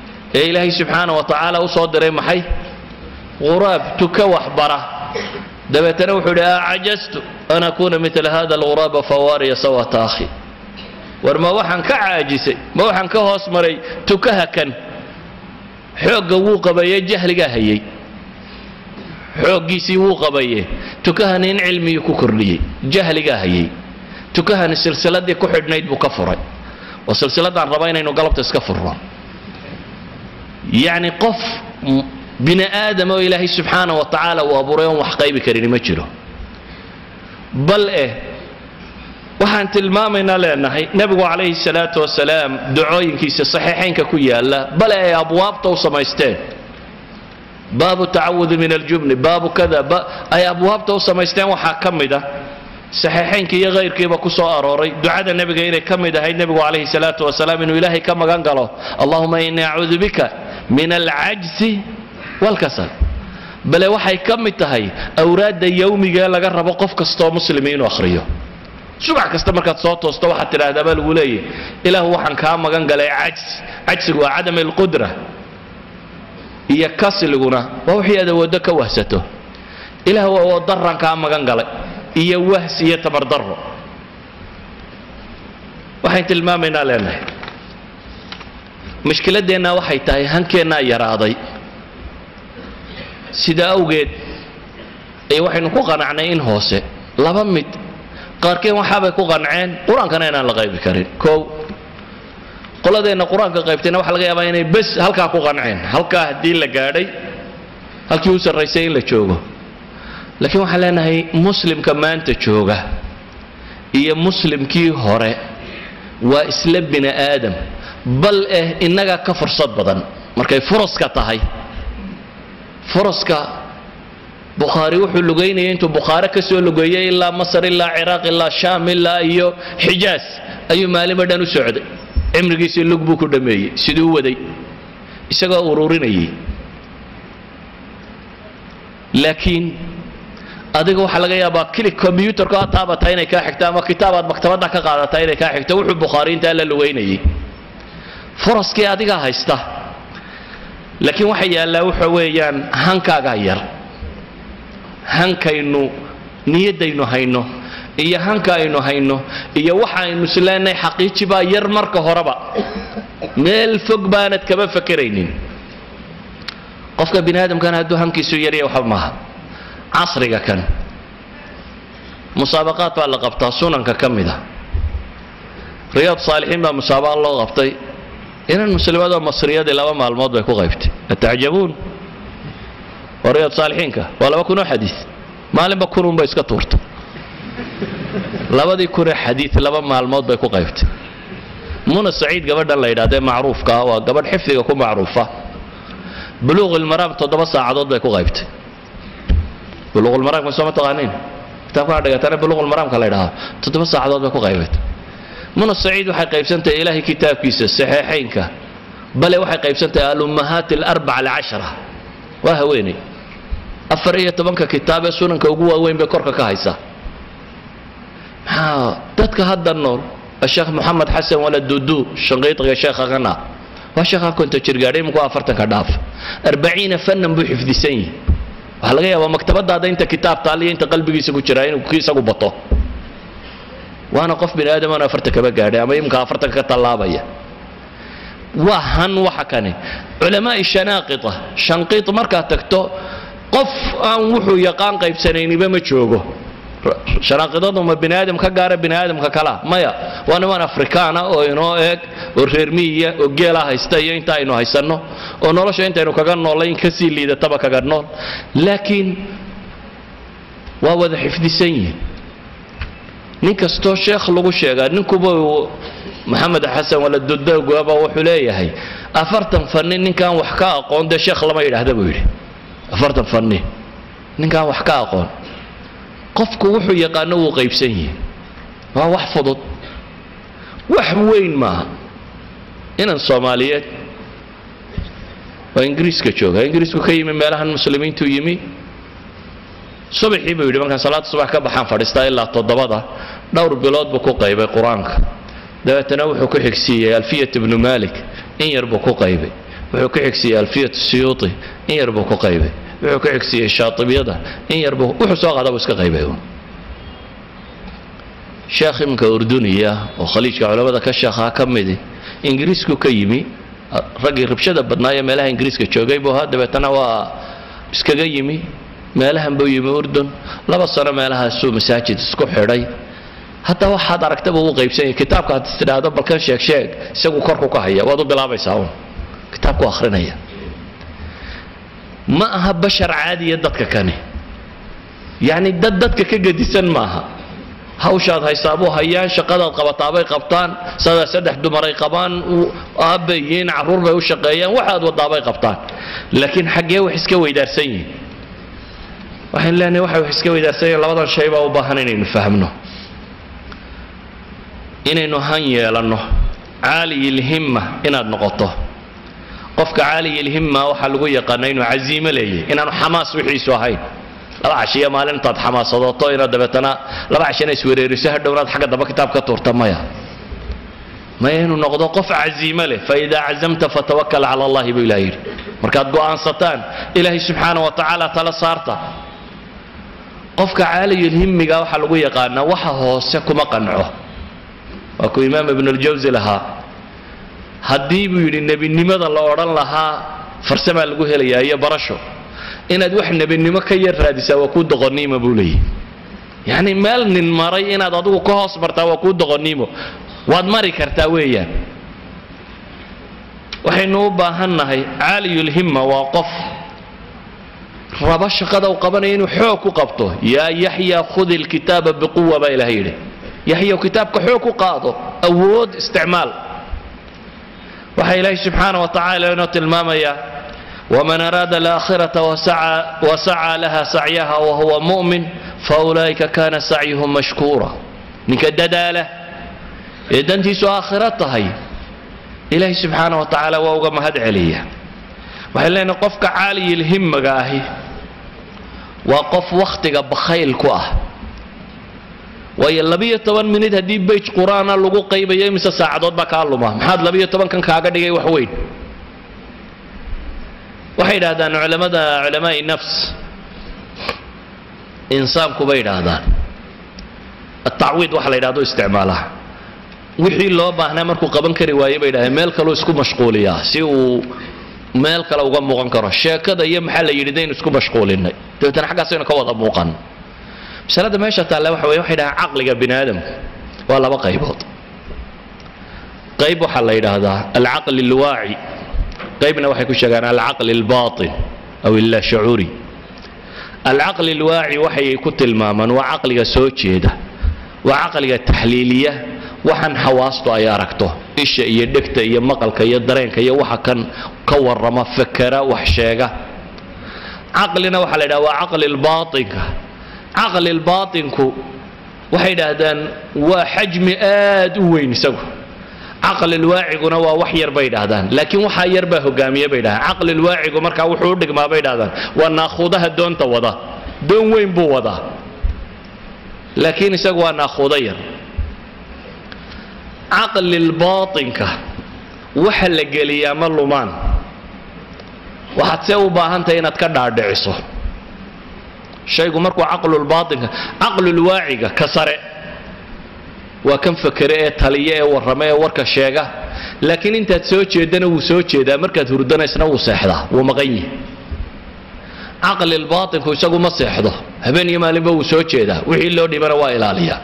إلهي سبحانه وتعالى وصدر محي غراب تكوح برا dabeetana wuxuu yidhi acajastu an akuuna mila hada alghuraaba fawaariya sawata akhi war ma waxaan ka caajisay ma waxaan ka hoos maray tukaha kan xoogga wuu qabaye jahligaa hayay xooggiisii wuu qabaye tukahani in cilmigii ku kordhiyey jahligaa hayay tukahani silsiladii ku xidhnayd buu ka furay oo silsiladaan raba inaynu galabta iska furno yacni qof bini aadam oo ilaahay subxaanahu wa tacaala uu abuuray oon wax qaybi karini ma jiro bal waxaan tilmaamaynaa leenahay nebigu calayhi salaatu wasalaam ducooyinkiisa saxiixaynka ku yaalla bale ay abwaabta u samaysteen baabu tacawudi min aljubni baabu kada ay abwaabta u samaysteen waxaa ka mid ah saxiixaynka iyo kayrkiiba ku soo arooray ducada nebiga inay ka mid ahayd nebigu calayhi salaatu wasalaam inuu ilaahay ka magan galo allahuma innii acuudu bika min alcajzi walkasal bale waxay ka mid tahay awraadda yowmiga laga rabo qof kastoo muslimi inuu akhriyo subax kasta markaad soo toosto waxaad tidhaahdaa baa lagu leeyahy ilaahu waxaan kaa magan galay cajsigu waa cadam alqudra iyo kasliguna waa wixii aad awooddo ka wahsato ilaah waa wadarran kaa magan galay iyo wahs iyo tabardarro waxaan tilmaamaynaa leenahay mushkiladeennaa waxay tahay hankeennaa yaraaday sida awgeed waxaynu ku qanacnay in hoose laba mid qaarkeen waxaabay ku qanceen qur-aankana inaan la qaybi karin kow qoladeenna qur-aanka qaybtayna waxa laga yaabaa inay bes halkaa ku qanceen halkaa haddii la gaadhay halkii u sarraysay in la joogo laakiin waxaan leenahay muslimka maanta jooga iyo muslimkii hore waa isla bini aadam bal innaga ka fursad badan markay furaska tahay furaska bukhaari wuxuu lugaynayay intuu bukhaare ka soo lugeeyey ilaa masar ilaa ciraaq ilaa shaam ilaa iyo xijaas ayuu maalimo dhan u socday cimrigiisii lug buu ku dhammeeyey siduu u waday isagoo ururinayay laakiin adiga waxaa laga yaabaa kilig combyuutarka aad taabataa inay kaa xigto ama kitaabaad maktabadda ka qaadataa inay kaa xigto wuxuu bukhaari intaa la lugaynayay furaskii adigaa haysta laakiin waxa yaallaa waxa weeyaan hankaagaa yar hankaynu niyaddaynu hayno iyo hanka aynu hayno iyo waxaynu isleenahay xaqiiji baa yar marka horeba meel fog baanad kaba fakeraynin qofka bini aadamkana hadduu hankiisu yaryahay waxba maaha casriga kan musaabaqaad baa la qabtaa sunanka ka mid ah riyaad saalixiin baa musaabaqa loo qabtay inan muslimadoo masriyadii 2 maalmood bay ku qaybtay atacjabuun ورياض صالحين كا ولا بكونوا حديث ما لم بكونوا بس كتورت لا بدي يكون حديث لا مع الموت بيكون قيفت من السعيد قبل الله يدا معروف كا وقبل حفظه يكون معروفة بلوغ المرام تضبط ساعات بيكون قيفت بلوغ المرام مسومة تغانين تفكر ده ترى بلوغ المرام كلا يدا تضبط ساعات بيكون قيفت من السعيد وحي قيفسنت إلهي كتاب كيس الصحيحين كا بل وحي قيفسنت الأمهات الأربع العشرة وهويني أفرية تبنك كتابة سننك وقوة وين بكرك كهيسة dadka hadda nool الشيخ محمد حسن ولا الدودو شنقيط يا شيخ غنا والشيخ كنت تشرقاري مكو أفرتك داف 40 فن بحفظ سنين waxa laga yaabaa maktabadaada inta kitaab taaliye inta qalbigiisa ku jira inuu kiisagu bato waana qof bini aadam aan afarta kaba gaadhay ama imka afarta ka talaabaya wahan waxa kane culamaa shanaqita shanqit marka tagto qof aan wuxuu yaqaan qaybsanayniba ma joogo shanaqidadu ma bini aadam ka gaara bini aadam ka kala maya waana afrikaana oo inoo eeg oo reer miyiga oo geela haysta iyo inta aynu haysano oo nolosha intaynu kaga noolayn ka sii liidataba kaga nool laakiin waa wada xifdisan yihiin nin kastoo sheekh lagu sheegaa ninkuba محمد حسن ولا الدودو غابا wuxuu leeyahay 40 fanni ninkan wax ka aqoon de sheekh lama yiraahdo buu yiri 40 fanni ninkan wax ka aqoon qofku wuxuu yaqaan uu qaybsan yahay waa wax fudud wax weyn ma inan Soomaaliyeed waa Ingiriiska jooga Ingiriisku ka yimi meelahan muslimiintu yimi subaxii buu yiri markaan salaad subax ka baxaan fadhiistaa ilaa 7 dhowr bilood buu ku qaybay quraanka dabeetana wuxuu ku xigsiiyay alfiyat ibn malik in yar buu ku qaybay wuxuu ku xigsiiyay alfiyat suyuti in yar buu ku qaybay wuxuu ka xigsiiyey shaatibiyada in yarba wuxuu soo qaadaba iska qaybay sheekh imka urduniya oo khaliijka culimada ka sheekha ka midi ingiriisku ka yimi ragii rabshada badnaa ee meelaha ingiriiska joogay buu dabeetana waa iskaga yimi meelahan buu yimi urdun 2 sano meelahaasuu masaajid isku xidhay hatta waxaad aragtaba uu qaybsan yahay kitaabka aad istiraado balkan sheeg isagu korku ka haya waad u bilaabaysaa kitaabku akhrinaya ma aha bashar caadiya dadka kani yani dadka ka gadisan maaha hawshaad haysaabo hayaan shaqadaad qabataabay qabtaan saddex dumaray qabaan aabayeen caruur bay u shaqeeyaan waxaad wadaabay qabtaan laakiin xagee wax iska weydaarsan yihiin waxaan leenahay waxa wax iska weydaarsan yihiin labadan shay baa u baahan inaynu fahmno inaynu han yeelano caali ilhimma inaad noqoto qofka caali ilhimma waxa lagu yaqaan inuu aziimo leeyahay inaanu xamaas wixiisu ahayn laba cashiya maalintaad xamaasadooto inaad dabeetana laba cashina iswereeriso hadhownaad xagga daba kitaabka tuurta maya inuu noqdo qof aziimo leh fa idaa azamta fatawakkal ala allah bi ilaahi markaad go'aansataan ilaahi subhanahu wa ta'ala tala saarta qofka caali ilhimmiga waxa lagu yaqaan waxa hoose kuma qanco waa ku imaam ibn al-jawzi laha hadii buu yiri nabinimada la oran lahaa farsama lagu helayaa iyo barasho inaad wax nabinimo ka yar raadisaa waa ku doqoniimo buu leeyahay yani meel nin maray inaad adigu ka hoos martaa waa ku doqoniimo waad mari kartaa weeyaan waxaynu u baahannahay caaliyul himma waa qof raba shaqada uu qabanayo inuu xoog ku qabto yaa yaxya khudil kitaaba biquwa ba ilaahay yiri yaxya kitaabka xoog ku qaado awood isticmaal waxa ilaahay subhanahu wa ta'ala inoo tilmaamaya ومن أراد الآخرة وسعى لها سعيها وهو مؤمن فأولئك كان سعيهم مشكورا نكدداله إذن تيسو آخرتها إلهي سبحانه وتعالى ووغا مهد عليا وحلين قفك عالي الهم قاهي وقف وقتك بخيل كواه وهي اللبية طبعا من هدي بيت قرآن اللغو قيبا يمسا ساعدات بكالما محاد لبية طبعا كان كاقا وحوين waxay yiraahdaan culimada nafs insaanku bay yiraahdaan at-ta'wid waxa la yiraahdo isticmaalaha wixii loo baahnaa markuu qaban kari waayay bay yiraahdeen meel kale isku mashquuliyaa si uu meel kale uga muuqan karo sheekada iyo maxaa la yiraahdeen isku mashquulinay dadana xagaasina ka wada muuqan misalada meesha taala waxa yiraahdaan aqliga bini'aadamku waa laba qaybood qayb waxa la yiraahdaa al-aql al-wa'i قيبنا waxay ku sheegaan al-aql al-batin aw illa shu'uri al-aql al-wa'i waxay ku tilmaamaan waa aqliga soo jeeda waa aqliga tahliliya waxan xawaasto ay aragto isha iyo dhegta iyo maqalka iyo dareenka iyo waxa kan ka warama fakara wax sheega aqlina waxa la yiraahdaa waa aql al-batinka aql al-batinku waxay yiraahdaan waa xajmi aad u weyn isagu عقل الواعي قنا وحير بيدادان لكن وحا يربا هجاميه بيدادان عقل الواعي مركا وحو دغما بيدادان وناخذها دون تودا دون وين بو ودا لكن اسغوا ناخذير عقل الباطن كا waxa la geliyaa ma lumaan waxaad u baahan tahay inaad ka dhaadhiciso shaygu markuu aqlul baatinka aqlul waaciga ka sare waa kan fakare ee taliye ee warramay ee warka sheega laakiin intaad soo jeedana uu soo jeedaa markaad hurdanaysna uu seexdaa wuu maqan yahay aqlul baatinku isagu ma seexdo habeen iyo maalinba uu soo jeedaa wixii loo dhibana waa ilaaliyaa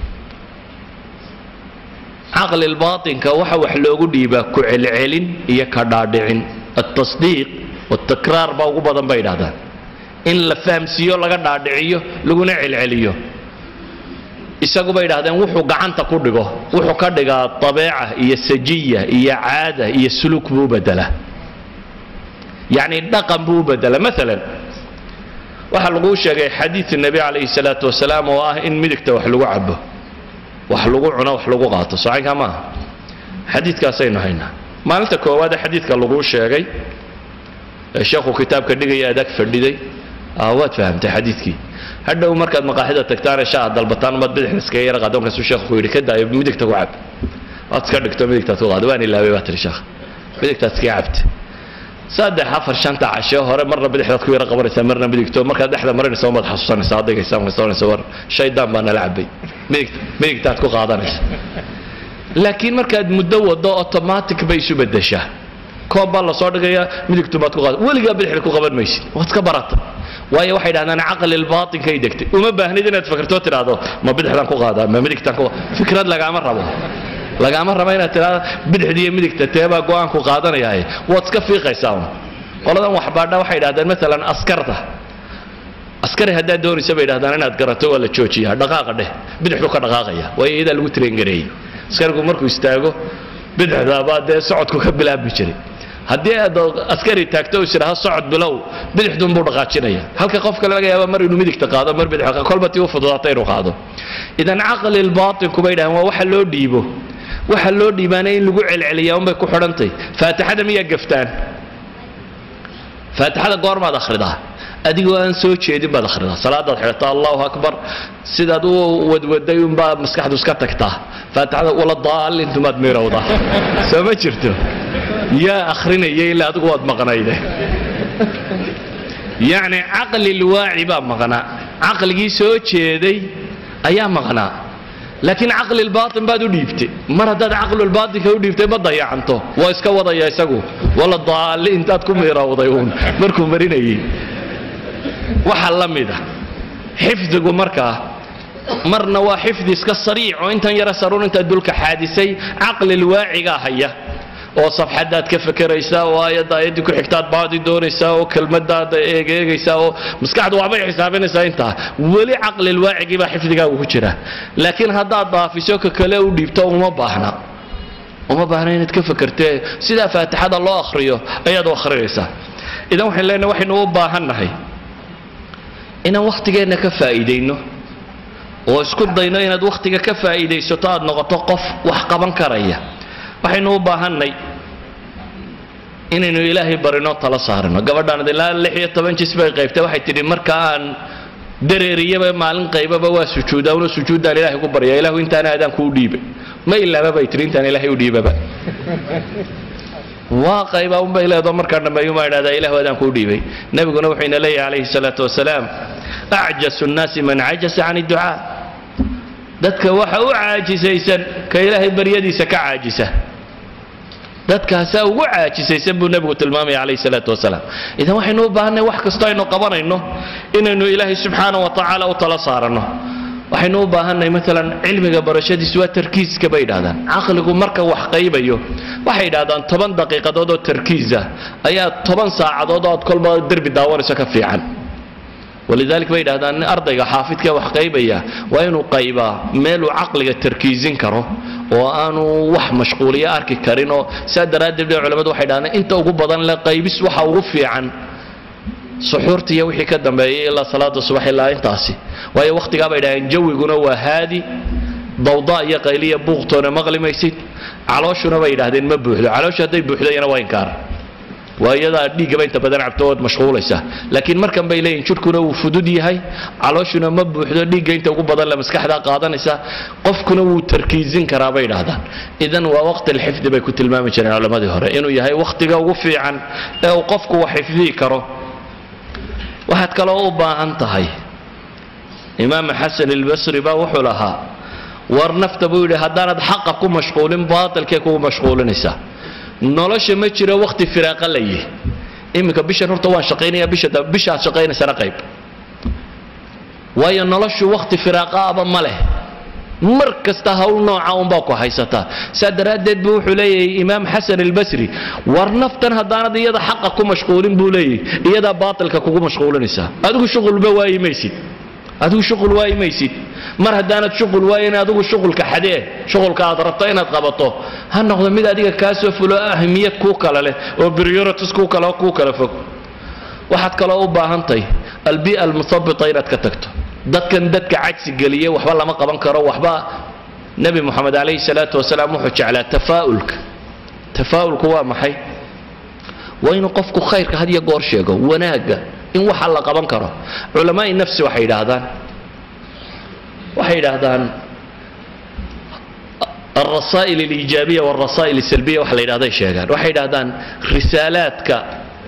عقل الباطن كوحا وحلوغو ديبا كعلعلين إيا كدادعين التصديق والتكرار باوغو بدن بايدادا إن لفهم سيو لغا دادعيو لغونا علعليو إساقو بايدادا وحو قعانتا كودغو وحو كدغا طبيعة إيا سجية إيا عادة إيا سلوك بو بدلا يعني الدقم بو بدلا مثلا وحلقو شاقي حديث النبي عليه الصلاة والسلام وآه إن مدكتا وحلقو عبه وحلقوا عنا وحلقوا قاطع صحيح ما حديث كاسين هنا ما أنت كواد حديث كاللقوا شيء الشيخ كتاب كدقي أداك فردي أواد فهمت حديثك هذا هو مركز مقاهدة تكتار شاهد البطان ما تبدح نسكير قادم كسو الشيخ خويري كدا مدك تقعد أتكلم مدك تقعد وين اللي بيبات الشيخ مدك تسكيعبت saddex afar shanta casho hore marna bidixdaad ku yara qabanaysaa marna midigto markaad dhexda marinaysa umaad xasuusanaysaa adagaysaa masoonaysa war shaydaan baa nala cabay midigtaad ku qaadanaysa laakiin markaad muddo wado automatic bay isu bedeshaa koob baa la soo dhigayaa midigtu baad ku qaadan weligaa bidixda ku qaban maysid waad ka barata waayo waxay dhahdaan caqli albaatinka ay degtay uma baahnid inaad fikirto tiraahdo ma bidixdan ku qaadaa ma midigtan ku fikrad lagaama rabo inaad tiraahdo bidixdiiyo midigta teebaa go'aan ku qaadanayaaye waad iska fiiqaysaa qoladan waxbaadha waxay dhahdaan maalan askari haddaad doonaysa bay dhahdaan inaad garato waa la joojiyaa dhaqaaqa dheh bidixdu ka dhaqaaqaya waayo iyadaa lagu traingareeyey askarigu markuu istaago bidixdaabaa dee socodku ka bilaabmi jiray haddii aad askari taagto is idhaha socod bilow bidixdunbuu dhaqaajinaya halka qof kale laga yaaba mar inuu midigta qaado mar bidix kolba tii u fududaata inuu qaado idan caqli albaaطinku bay dhahaan waa waxa loo dhiibo waxa loo dhiibaana in lagu celceliyaa unbay ku xidhantay faatixada miyaa gaftaan faatixada goormaad akhridaa adigoo aan soo jeedin baad akhridaa salaadaad xidhataa allahu akbar sidaad u wadwaday unbaa maskaxdu iska tagtaa faatixada wala daalintumaad miirowdaa soo ma jirto yaa akhrinaya ilaa adigu waad maqnayde yacni caqli lwaaci baa maqnaa caqligii soo jeeday ayaa maqnaa laakiin caqli albaatin baad u dhiibtay mar haddaad caqlulbaatinka u dhiibtay ma dayacanto waa iska wadaya isagu wala daalli intaad ku miirowday uun markuu marinayay waxa la mida xifdigu markaa marna waa xifdi iska sariic oo intan yara saruun intaad dulka xaadisay caqli lwaacigaa haya oo safxadaad ka fakaraysaa oo aayadii ku xigtaad baadi doonaysaa oo kelmadaada eegaysaa oo maskaxdu waxbay xisaabinaysaa intaa weli caqli lwaacigii baa xifdigaagu ku jira laakiin haddaad daafiso ka kale u dhiibto uma baahna inaad ka fakartee sidaa faatixada loo akhriyo ayaad u akhrinaysaa idan waxaan leenahay waxaynu u baahannahay inaan wakhtigeenna ka faa'iidayno oo isku dayno inaad wakhtiga ka faa'iidaysato aad noqoto qof wax qaban karaya waxaynu u baahannay inaynu ilaahay barino tala saarino gabadhaan ilaa 16 jis bay qaybtay waxay tidhi marka aan dareeriyaba maalin qaybaba waa sujuudaa una sujuudaan ilaahay ku baryaa ilaahu intaan aadaan kuu dhiibay ma ilaaba bay tidhi intaan ilaahay u dhiibaba waa qayba un bay leedo markaa dhammeeyo ma idhahdaa ilaahu aadaan kuu dhiibay nabiguna wuxuu ina leeyahay calayhi salaatu wasalaam acjasu nnaasi man cajasa can idducaa dadka waxa u caajisaysan ka ilaahay baryadiisa ka caajisa dadkaasaa ugu caajisaysan buu nebigu tilmaamaya calayhi salaatu wasalaam idan waxaynu u baahanay wax kastoo aynu qabanayno inaynu ilaahay subxaana wa tacaala u tala saaranno waxaynu u baahanay maalan cilmiga barashadiisu waa tarkiiska bay yidhahdaan caqligu marka wax qaybayo waxay yidhahdaan 10 daqiiqadood oo tarkiisa ayaa 10 saacadood oo aad kolba derbi daawanayso ka fiican ولذلك bay yidhahdaan ardayga xaafidka wax qaybaya waa inuu qaybaa meeluu caqliga tarkiisin karo oo aanu wax mashquuliya arki karin oo saa daraaddeed culimadu waxay yidhahdaan inta ugu badan la qaybis waxa ugu fiican suxuurtiya wixii ka dambeeyay ilaa salaada subax ilaa intaasi waayo waqtigaa bay yidhahdaan jawiguna waa haadi dawdaa iyo qayliya buuqtoona maqli maysid calooshuna bay yidhahdeen ma buuxdo calooshu hadday buuxdayana waa inkaar waayadaa dhiiggaba inta badan cabto ood mashquulaysaa laakiin markan bay leeyihin jidhkuna wuu fudud yahay calooshuna ma buuxdo dhiigga inta ugu badan le maskaxdaa qaadanaysaa qofkuna wuu tarkiisin karaa bay idhahdaan idan waa waqti alxifdi bay ku tilmaami jireen culammadii hore inuu yahay wakhtiga ugu fiican ee uu qofku wax xifdihi karo waxaad kaloo u baahan tahay imaam xasan albasri baa wuxuu lahaa war nafta buu yidhi haddaanad xaqa ku mashquulin baatilkee kugu mashquulinaysaa nolosha ma jiro waqti firaaqa la yihi iminka bishan horta waan shaqaynayaa bishaad shaqaynaysana qayb waayo noloshu waqti firaaqa aba ma leh mar kasta hawl nooca unbaa ku haysataa saa daraaddeed buu wuxuu leeyahay imaam xasan albasri war naftan haddaanad iyada xaqa ku mashquulin buu leeyahay iyadaa baatilka kugu mashquulinaysaa adigu shuqulba waayi maysid mar haddaanad shuqul waayin adigu shuqulka xadee shuqulka aad rabto inaad qabato ha noqdo mid adiga kaa soo fulo ahmiyad kuu kala leh oo priorities kuu kala fog waxaad kaloo u baahantahay albii'a almusabita inaad ka tagto dadkan dadka cajsi geliye waxba lama qaban karo waxba nebi moxamed calayhi salaatu wasalaam wuxuu jeclaa tafaa'ulku waa maxay waa inuu qofku khayrka had iyo goor sheego wanaagga in waxa la qaban karo culamaa'i nafsi waxay yidhaahdaan الرسائل الإيجابية والرسائل السلبية وحلا يدهدان شيئان وحلا يدهدان رسالاتك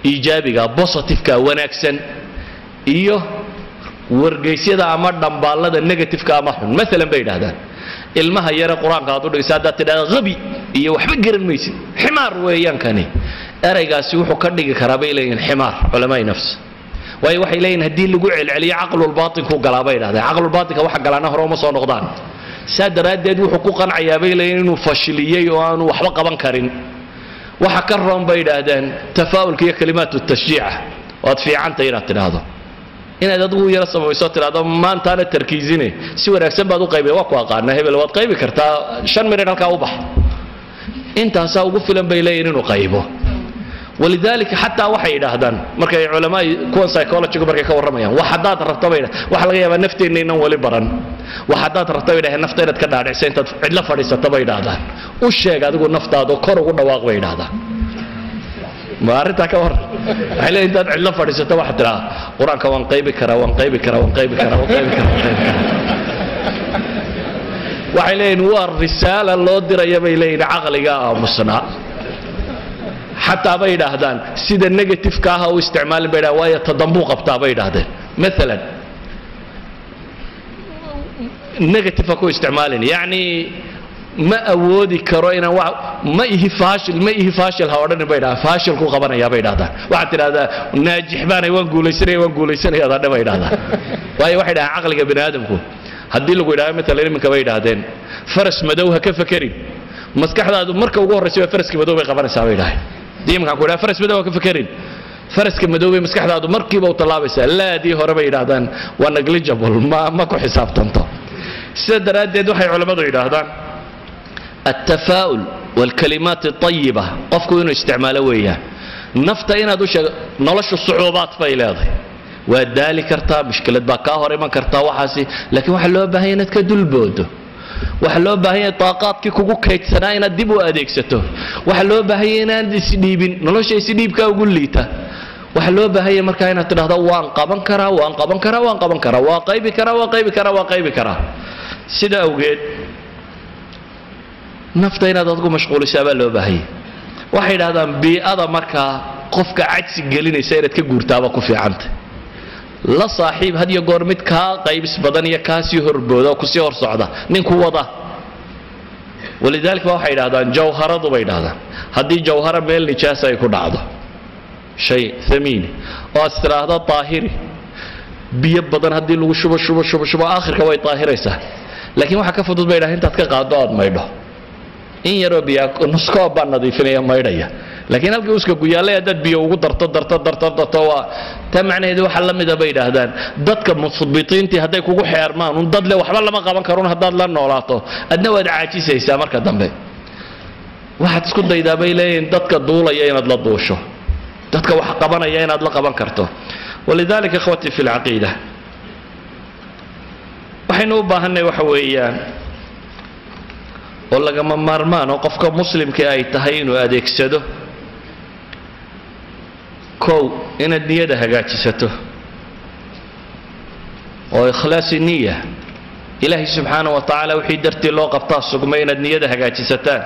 iijaabiga positive-ka wanaagsan iyo wargeysyada ama dhambaalada negative-ka ama xun maalan bay yidhaahdaan ilmaha yare qur-aanka aad u dhigaysa haddaad tidhahda qabi iyo waxba garan maysid ximaar weeyaan kani eraygaasi wuxuu ka dhigi karaa bay leeyihiin ximaar culamaa nafs waayo waxay leeyihiin haddii lagu celceliyo caqlulbaaطinku galaa bay yidhahdeen caqlulbaaطinka waxa galaana hore uma soo noqdaan saa daraaddeed wuxuu ku qancayaa bay leeyihiin inuu fashiliyey oo aanu waxba qaban karin waxa ka roon bay yidhaahdeen tafaa'ulka iyo kalimaatu tashjiica waad fiicantay inaad tidhaahdo inaad adigu yara samayso tidhaahdo maantaana tarkiisine si wanaagsan baad u qaybay waa ku aqaana hebel waad qaybi kartaa 5 minute halkaa u bax intaasaa ugu filan bay leeyihiin inuu qaybo ولذلك حتى waxay yidhaahdaan markay culamaa kuwan psychology markay ka waramayaan wax hadaad rabto bay waxa laga yaabaa nafteena inaan wali baran wax hadaad rabto bay dhahay nafteena ka dhaadhicso intaad cidla fadhiisato bay yidhaahdaan u sheeg adigu naftaada kor ugu dhawaaq bay yidhaahdaan ma arinta ka war waxay leeyihiin intaad cidla fadhiisato wax tiraa quraanka waan qaybi karaa waan qaybi karaa waan qaybi karaa waan qaybi karaa waxay leeyihiin waa risaala loo diraya bay leeyihiin caqliga aamusnaa حتى بيد هذان سيد النيجاتيف كاها واستعمال بيد وايا تضمو قبطا بيد هذا مثلا النيجاتيف اكو استعمال يعني ما اودي كروينا ما هي فاشل هورن بيد فاشل كو قبنا يا بيد هذا واحد هذا ناجح باني وان غوليسني هذا بيد هذا واي واحد عقلك بني ادمكو hadii lagu yiraahdo مثلا iminka bay yiraahdeen faras madow ha ka fakirin maskaxdaadu marka ugu horreysay faraska madow bay qabanaysaa bay yiraahdeen diimka ku yiraahdo faras madow ka fakirin faraska madow bay maskaxdaadu markiiba u talaabaysaa laadii hore bay yiraahdaan waa negligible ma ku xisaabtanto sida daraadeed waxay culimadu yiraahdaan التفاؤل والكلمات الطيبة qofku inuu isticmaalo weeyaan nafta inaad u sheego nolosha sucuubaad bay leedahay وادالي كرتا مشكلة باكا هوري من كرتا وحاسي لكن waxa loo baahan yahay ka dulboodo waxa loo baahan yahay taaqaadkii kugu kaydsanaa inaad dib u adeegsato waxa loo baahan yahay inaad isdhiibin nolosha isdhiibka ugu liita waxa loo baahan yahay markaa inaad tidhaahdo waan qaban karaa waan qaban karaa waan qaban karaa waa qaybi karaa waa qaybi karaa waa qaybi karaa sida awgeed nafta inaad adigu mashquulisaa baa loo baahan yahay waxay yidhaahdaan bii'ada markaa qofka cajsi gelinaysa inaad ka guurtaaba ku fiicanta la saaxiib had iyo goor mid ka qaybis badan iyo kaasi horbooda oo ku sii hor socda ninku wada walidaalka waxa yiraahdaan jawharadu bay yiraahdaan hadii jawhara meel nijaas ay ku dhacdo shay thamiini oo astiraada taahiri biyo badan hadii lagu shubo aakhirka way taahiraysaa laakiin waxa ka fudud bay yiraahdaan intaad ka qaado aad maydho in yaro biyo nusko baan nadiifinaya maydhaya laakiin halkii uska guyaalay dad biyo ugu darto waa ta macnaheedu waxa la mid ah bay yiraahdaan dadka musbiitiintii haday kugu xeermaan un dad le waxba lama qaban karo hadaad la noolaato adna waad caajisaysaa marka dambe waxaad isku daydaa bay leeyihiin dadka duulaya inaad la duusho dadka wax qabanaya inaad la qaban karto ولذلك اخوتي في العقيده waxaynu u baahanay waxa weeyaan oo laga maarmaan oo qofka muslimka ay tahay inuu adeegsado كو إن النية هجاتشته وإخلاص النية إلهي سبحانه وتعالى وحيد درتي الله قبطاس وقمين النية هجاتشتان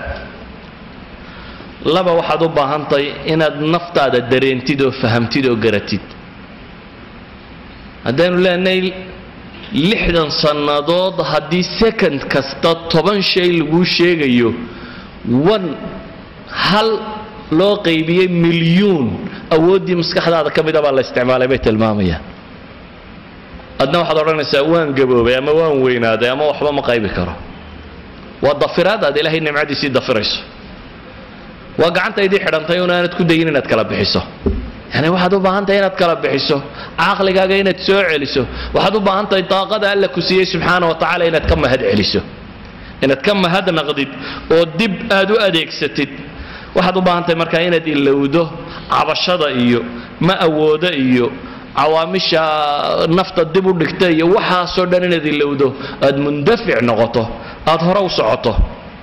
لما واحد أبا هنطي إن النفط هذا الدرين تدو فهمتي دو قرتيد هدين الله نيل لحدا صنادود هدي سكند كستا طبان شيء لغو شيء وان هل loo qaybiyay milyoon awoodii maskaxdaada kamid ah baa la isticmaalay bay tilmaamayaan adna waxaad oranaysaa waan gaboobay ama waan weynaaday ama waxba ma qaybi karo waa dafiraad aad ilaahay nimcadiisa dafirayso waa gacantaydii xidhantay oo aanad ku dayin inaad kala bixiso yani waxaad u baahan tahay inaad kala bixiso aqligaaga inaad soo celiso waxaad u baahan tahay taaqada alla ku siiyay subxaanahu wa ta'ala inaad ka mahad celiso inaad ka mahad naqdid oo dib aad u adeegsatid waxaad u baahan tahay markaa inaad ilowdo cabashada iyo ma awoodo iyo cawaamisha nafta dib u dhigtay iyo waxa soo dhan inaad ilowdo aad mundafic noqoto aad hore u socoto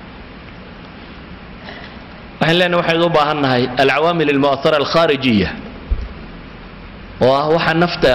waxaan u baahannahay alcawaamil almu'athara alkhaarijiya waxa nafta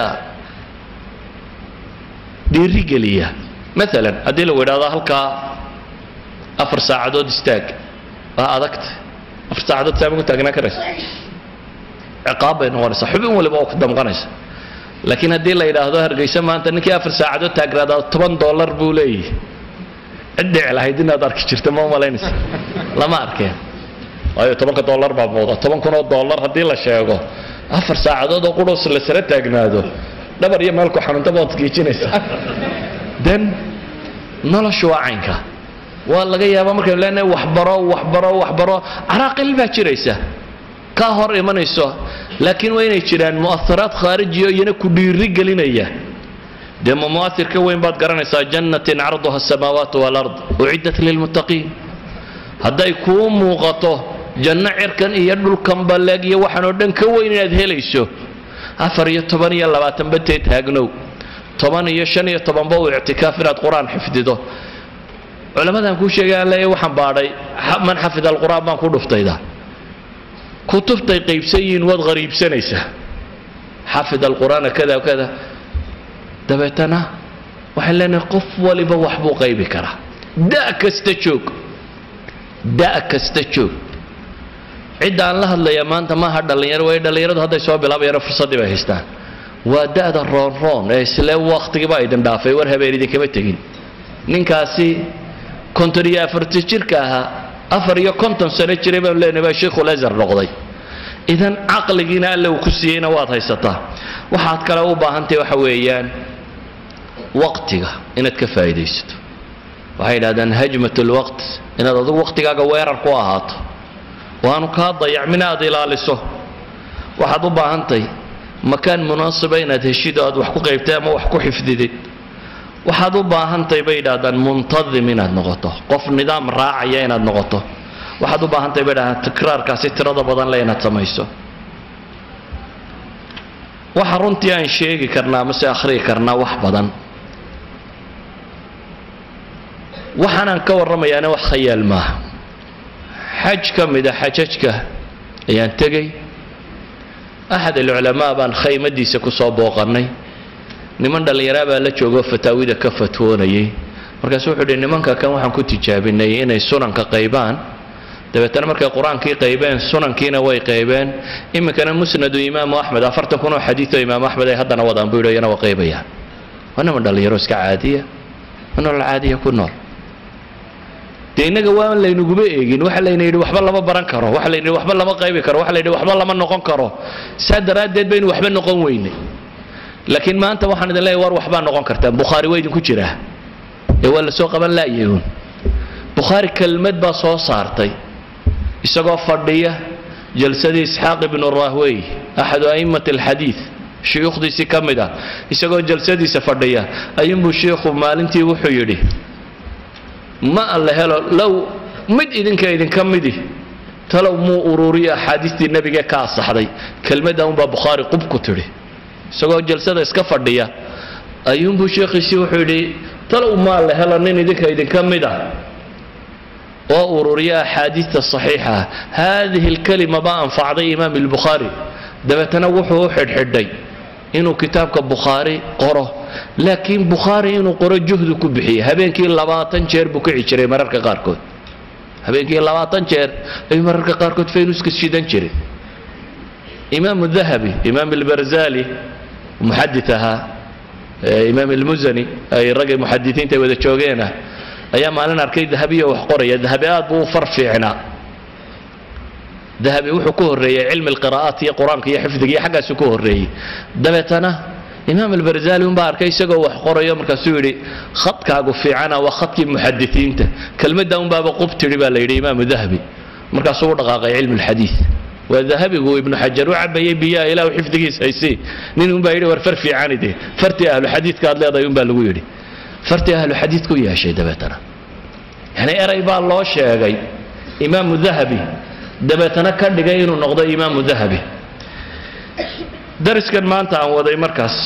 dhiirigeliya مثلا haddii lagu yidhaahdo halkaa 4 saacadood istaag waa adagta 4 saacadood saama ku taagnaa karaysa ciqaab bay noqonaysaa xubin waliba oo ku damqanaysa laakiin haddii la yidhaahdo hargeysa maanta ninkii 4 saacadood taagnaadaa $10 buu leeyahay cid dhici lahayd inaad arki jirta ma malaynaysa lama arkeen waayo $10 baa muuqda $10,000 haddii la sheego 4 saacadood oo qudhus la sara taagnaado dhabar iyo meel ku xanuunta baad geejinaysaa dan noloshu waa caynka waa laga yaabaa markaynu leenahay waxbaro caraaqil baa jiraysa ka hor imanayso laakiin waa inay jiraan mu'atharaad khaarijiyo iyana ku dhiiri gelinaya dee mu'athirka weyn baad garanaysaa jannatin carduha asamaawaatu walard uciddat lilmuttaqiin hadday kuu muuqato janno cirkan iyo dhulkan balleeg iyo waxaan oo dhan ka weyn inaad helayso 4 iyo 10 iyo 20 batee taagnow 10 iyo 5 iyo 10 ba u ictikaaf inaad quraan xifdido culamadan ku sheegaan leeyahay waxaan baadhay man xafida alquraan baan ku dhuftayda kutubtay qaybsayiin wad qariibsanaysa xafida alquraan kada kada dabeetana waxaan leenahay qof waliba wax buu qaybi karaa daa kasta joog cid aan la hadlaya maanta ma ha dhalinyaro way dhalinyaradu hadday soo bilaabayaan fursadii bay haystaan waa da'da roon ee isla waqtigiiba ay dhaafay war habeenidii kama tagin ninkaasi 54 jirka ahaa 54 sano jiray baan leenahay sheekhu Lazar noqday idan aqligiina alle uu ku siiyayna waad haysataa waxaad kale u baahantahay waxa weeyaan waqtiga inaad ka faa'iideysato waxay yiraahdaan hajmatul waqt inaad adigu waqtigaaga weerar ku ahaato waanu ka dayacminaad ilaaliso waxaad u baahantahay makaan munaasaba inaad heshido aad wax ku qaybtay ama wax ku xifdidid waxaad u baahantahay bay yiraahdaan muntazim inaad noqoto qof nidaam raacaya inaad noqoto waxaad u baahantahay bay yiraahdaan tikraarkaasi tirada badan la inaad samayso waxa runtii aan sheegi karnaa ama si akhriyi karnaa wax badan waxaan ka warramayaana wax khayaal maaha xaj ka mid ah xajajka ayaan tegay axad alculamaa baan khaymadiisa ku soo booqannay niman dhalinyaro baa la joogo fataawida ka fatwoonayay markaas wuxuu yidhi nimanka kan waxaan ku tijaabinay inay sunanka qaybaan dabeetana markay qur-aankii qaybeen sunankiina way qaybeen iminkana musnadu imaamu axmed 40 kun oo xadiido imaamu axmed ay haddana wadaan buu yidhi iyana waa qaybayaan waa niman dhalinyaro iska caadiya nolol caadiya ku nool dee innaga waan laynuguma eegin waxa layna yidhi waxba lama baran karo waxa layna yidhi waxba lama qaybi karo waxa layna yidhi waxba lama noqon karo saa daraaddeed baynu waxba noqon weynay laakiin maanta waxaan idin leeyahay war waxbaa noqon kartaan bukhaari waa idinku jiraa ee waa la soo qaban la'yahuun bukhaari kelmad baa soo saartay isagoo fadhiya jalsadii isxaaq ibnu rahwey axadu a'immati alxadiid shuyuukhdiisii ka mid ah isagoo jalsadiisa fadhiya ayuunbuu sheikhu maalintii wuxuu yidhi ma alla helo low mid idinka midi talow muu ururiya axaadiistii nebiga ka asaxday kelmadda unbaa bukhaari qub ku tidhi isagoo jalsada iska fadhiya ayuunbuu sheekhiisii wuxuu yidhi talow ma alla helo nin idinka mid ah oo ururiya axaadiista saxiixa haadihi alkalima baa anfacday imaam albukhaari dabeetana wuxuu u xidhxidhay inuu kitaabka bukhaari qoro laakiin bukhaari inuu qoro juhdu ku bixiyo habeenkii 20 jeer buu kici jiray mararka qaarkood habeenkii 20 jeer ayuu mararka qaarkood faynuska shidan jiray imaam الذهبي imaam البرزالي muxadithaha imaam المزني ay ragay muxadithiinta wada joogeena ayaa maalin arkay dahabiyo wax qoraya dahabi aad buu farfiicnaa dahabi wuxuu ku horeeyay cilmi القراءات iyo quraanka iyo xifdiga iyo xagaas ku horeeyay dabeetana imaam البرزالي baa arkay isagoo wax qorayo markaas uu yiri khadkaagu fiicana waa khadkii muxadithiinta kelmadda un baa qubtiri baa la yiri imaam الذهبي markaas uu dhaqaaqay cilmi الحديث وذهبي ابن حجر وعبي بيا الى حفظيس هيسي نين با يري ور فرفي عانيده فرتي اهل الحديث كاد ليداي با لو يري فرتي اهل الحديث كو ياشي دبتنا يعني اري با لو شيغاي امام الذهبي دبتنا كدغاي انو نقدو امام الذهبي درس كان maanta aan waday markaas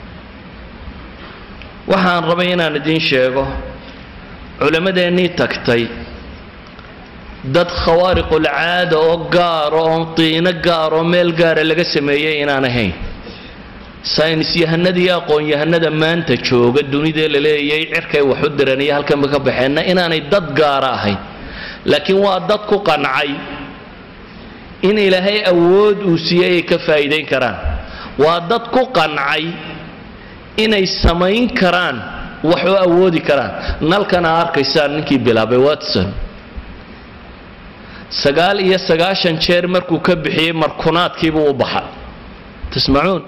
waxaan rabay inaan idin sheego culamadeennii tagtay dad khawaariqul caada oo gaar oo qiino gaar oo meel gaar laga sameeyay inaan ahayn saynis yahanada iyo aqoon yahanada maanta jooga dunida la leeyahay cirkay wax u diranaya halkan ka baxeena inaanay dad gaar ahayn laakiin waa dad ku qancay in ilaahay awood uu siiyey ay ka faa'iidayn karaan waa dad ku qancay inay samayn karaan wax oo awoodi karaan nalkana arkaysaan ninkii bilaabay Watson 99 jeer markuu ka bixiyay markunaadkiiba u baxay tasmacuun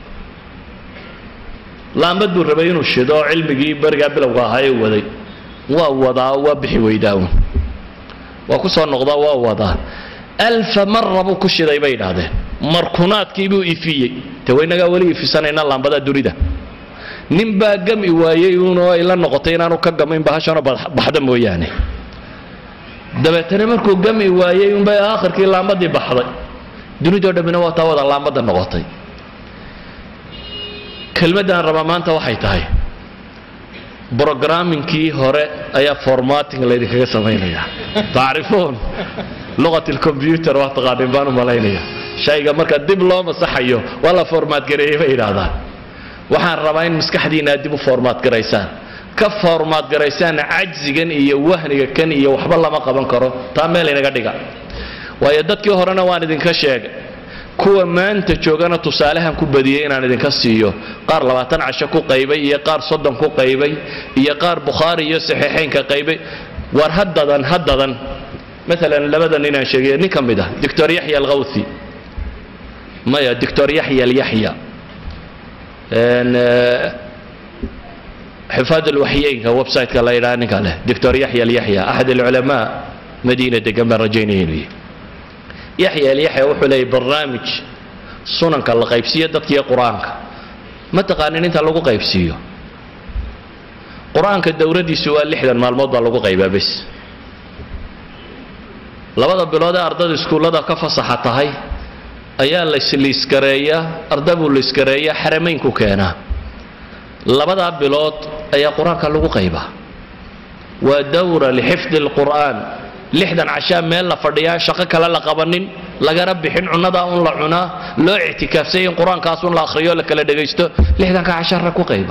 laambad buu rabay inuu shido cilmigii bariga bilowga ahaa ee waday waa wadaa waa bixi weydaawn waa ku soo noqdaa waa wadaa 1000 marra buu ku shiday bay dhaadeen markunaadkii buu ifiyay tawaynaga wali ifisanayna laambada durida nin baa gami waayay inuu ay la noqotay inaanu ka gamayn bahashana baxda mooyaane dabeetana markuu gami waayay un bay aakhirkii laambadii baxday dunidoo dhamina waa taa wada laambada noqotay kelmadan raba maanta waxay tahay programmingkii hore ayaa formatting la idinkaga sameynaya taarifoon luqada computer waa taqaaneen baan u malaynaya shayga marka dib loo masaxayo wala format gareeyay bay yiraahdaan waxaan rabaa in maskaxdiina dib u format gareysaan ka format gareysaan ajzigan iyo wahniga kan iyo waxba lama qaban karo taa meel inaga dhiga waayo dadkii horena waan idinka sheegay kuwa maanta joogana tusaalahan ku badiyay inaan idinka siiyo qaar 20 casho ku qaybay iyo qaar 30 ku qaybay iyo qaar Bukhari iyo Saxiixaynka qaybay war haddadan مثلا لبدا نينا شيء نكمل دكتور يحيى الغوثي ما يا دكتور يحيى اليحيى حفاظ الوحيين هو ويب سايت الله يراني قاله دكتور يحيى اليحيى احد العلماء مدينه دقمر رجينيني يحيى اليحيى وحلي برنامج سنن كلا قيبسيه ددكي قرانك ما تقانين انت لو قيبسيو قرانك دوريديسو waa 60 maalmood baa lagu qaybaa bas labada bilood ee ardada iskuulada ka fasaxa tahay ayaa la isliis gareeyaa ardadu la iskareeyaa xarameynku keena labada bilood ayaa quraanka lagu qaybaa waa dawra li hifd alquran 60 casha meel la fadhiyaa shaqo kale la qabanin laga bixin cunada on la cunaa loo i'tikaafsay in quraankaas la akhriyo la kala dhageysto 60 ka casha ku qayba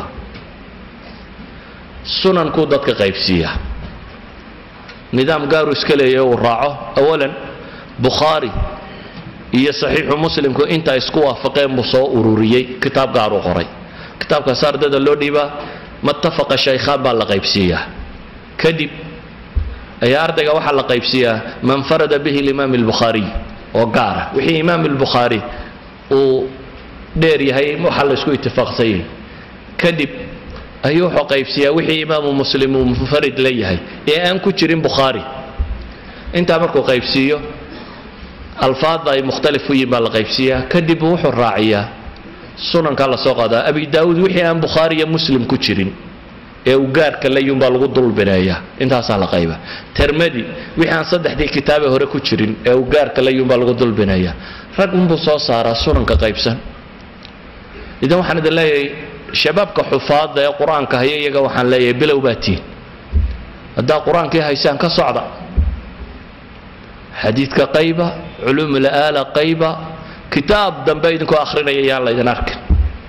sunan ku dadka qaybsiya nidaam gaaru iska leeyahay oo raaco awalan Bukhari iyo Sahih Muslim ku inta isku waafaqeen musoo ururiyay kitaab gaar u qoray kitaabka saardada loo dhiiba muttafaqa shaykhan baa la qaybsiyaa kadib ay ardayga waxa la qaybsiyaa man farada bihi al-imam al-Bukhari oo gaar wixii imam al-Bukhari oo dheer yahay waxa la isku ittifaaqsay kadib ayuu qaybsiyaa wixii imam Muslim uu munfarid leeyahay ee aan ku jirin Bukhari inta markuu qaybsiyo alfaada ay muxtalif yihiin la qaybsiyaa kadib wuxuu raaciyaa sunanka la soo qaada Abi Daawud wixii aan Bukhari iyo Muslim ku jirin ee uu gaarka leeyun baa lagu dulbinaya intaas la qayba Tirmidhi wixii aan saddexdii kitaab hore ku jirin ee uu gaarka leeyun baa lagu dulbinaya rag uu soo saara sunanka qaybsan idan waxaan leeyahay shababka xufaada ee quraanka hay iyaga waxaan leeyahay bilow baatiin hada quraanka haysan ka socda xadiidka qayba علوم الآلة قيبة كتاب دنبيدكو آخرين يالا إذن أركن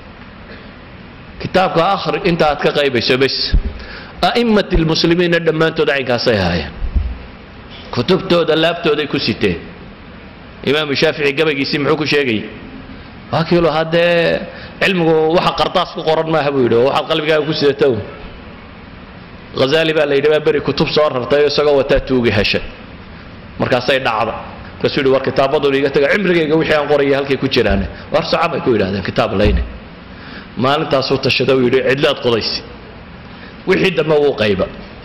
كتابك آخر انت أتك قيبة بس أئمة المسلمين الدمان تدعي كاسيها كتبتو دلابتو دي كسيتين إمام الشافعي قبل يسمعوك شيء واكيلو هذا علمه وحا قرطاس قرن ما هبويلو وحا قلبك كسيتو غزالي بقى اللي بري كتب صور رفتايو سقا وتاتوغي هشا مركاسي دعضة كسودي war kitaabadu iga taga cimrigayga wixii aan qorayay halkay ku jiraan war saxaabay ku yiraahdeen kitaab leeyne maalintaas uu tashado yiri cidlaad qodaysi wixii dama uu qayba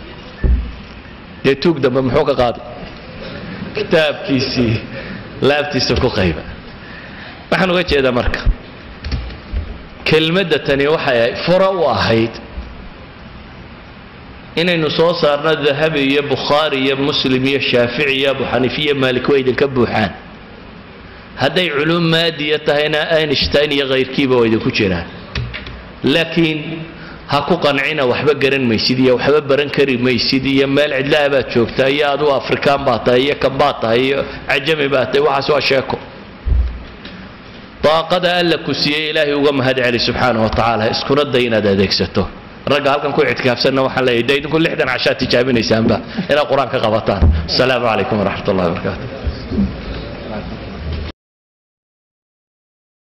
tuug dama muxuu ka qaaday kitaabkiisii laabtiisa ku qayba waxaan uga jeedaa marka kelmadda tani waxay fura u ahayd inaynu soo saarno Dhahabi iyo Bukhari iyo Muslim iyo Shafi'i iyo Abu Hanifa iyo Malik weydin ka buuxaan haday culum maadiya tahayna Einstein iyo geyrkiiba way ku jiraan laakiin ha ku qancina waxba garan maysid iyo waxba baran kari maysid iyo meel cidlaa baad joogtaa iyo adu Afrikaan baad tahay iyo kan baad tahay iyo ajami baad tahay waxa soo sheeko طاقه alla ku siiyay Ilaahay uga mahad cali subhanahu wa ta'ala iskuna daynaad adeegsato رجع هلكن كوي اعتكافنا وحنا يدين كل 11 عشان تجابين يسامبا إلى قرآن كقبطان السلام عليكم ورحمة الله وبركاته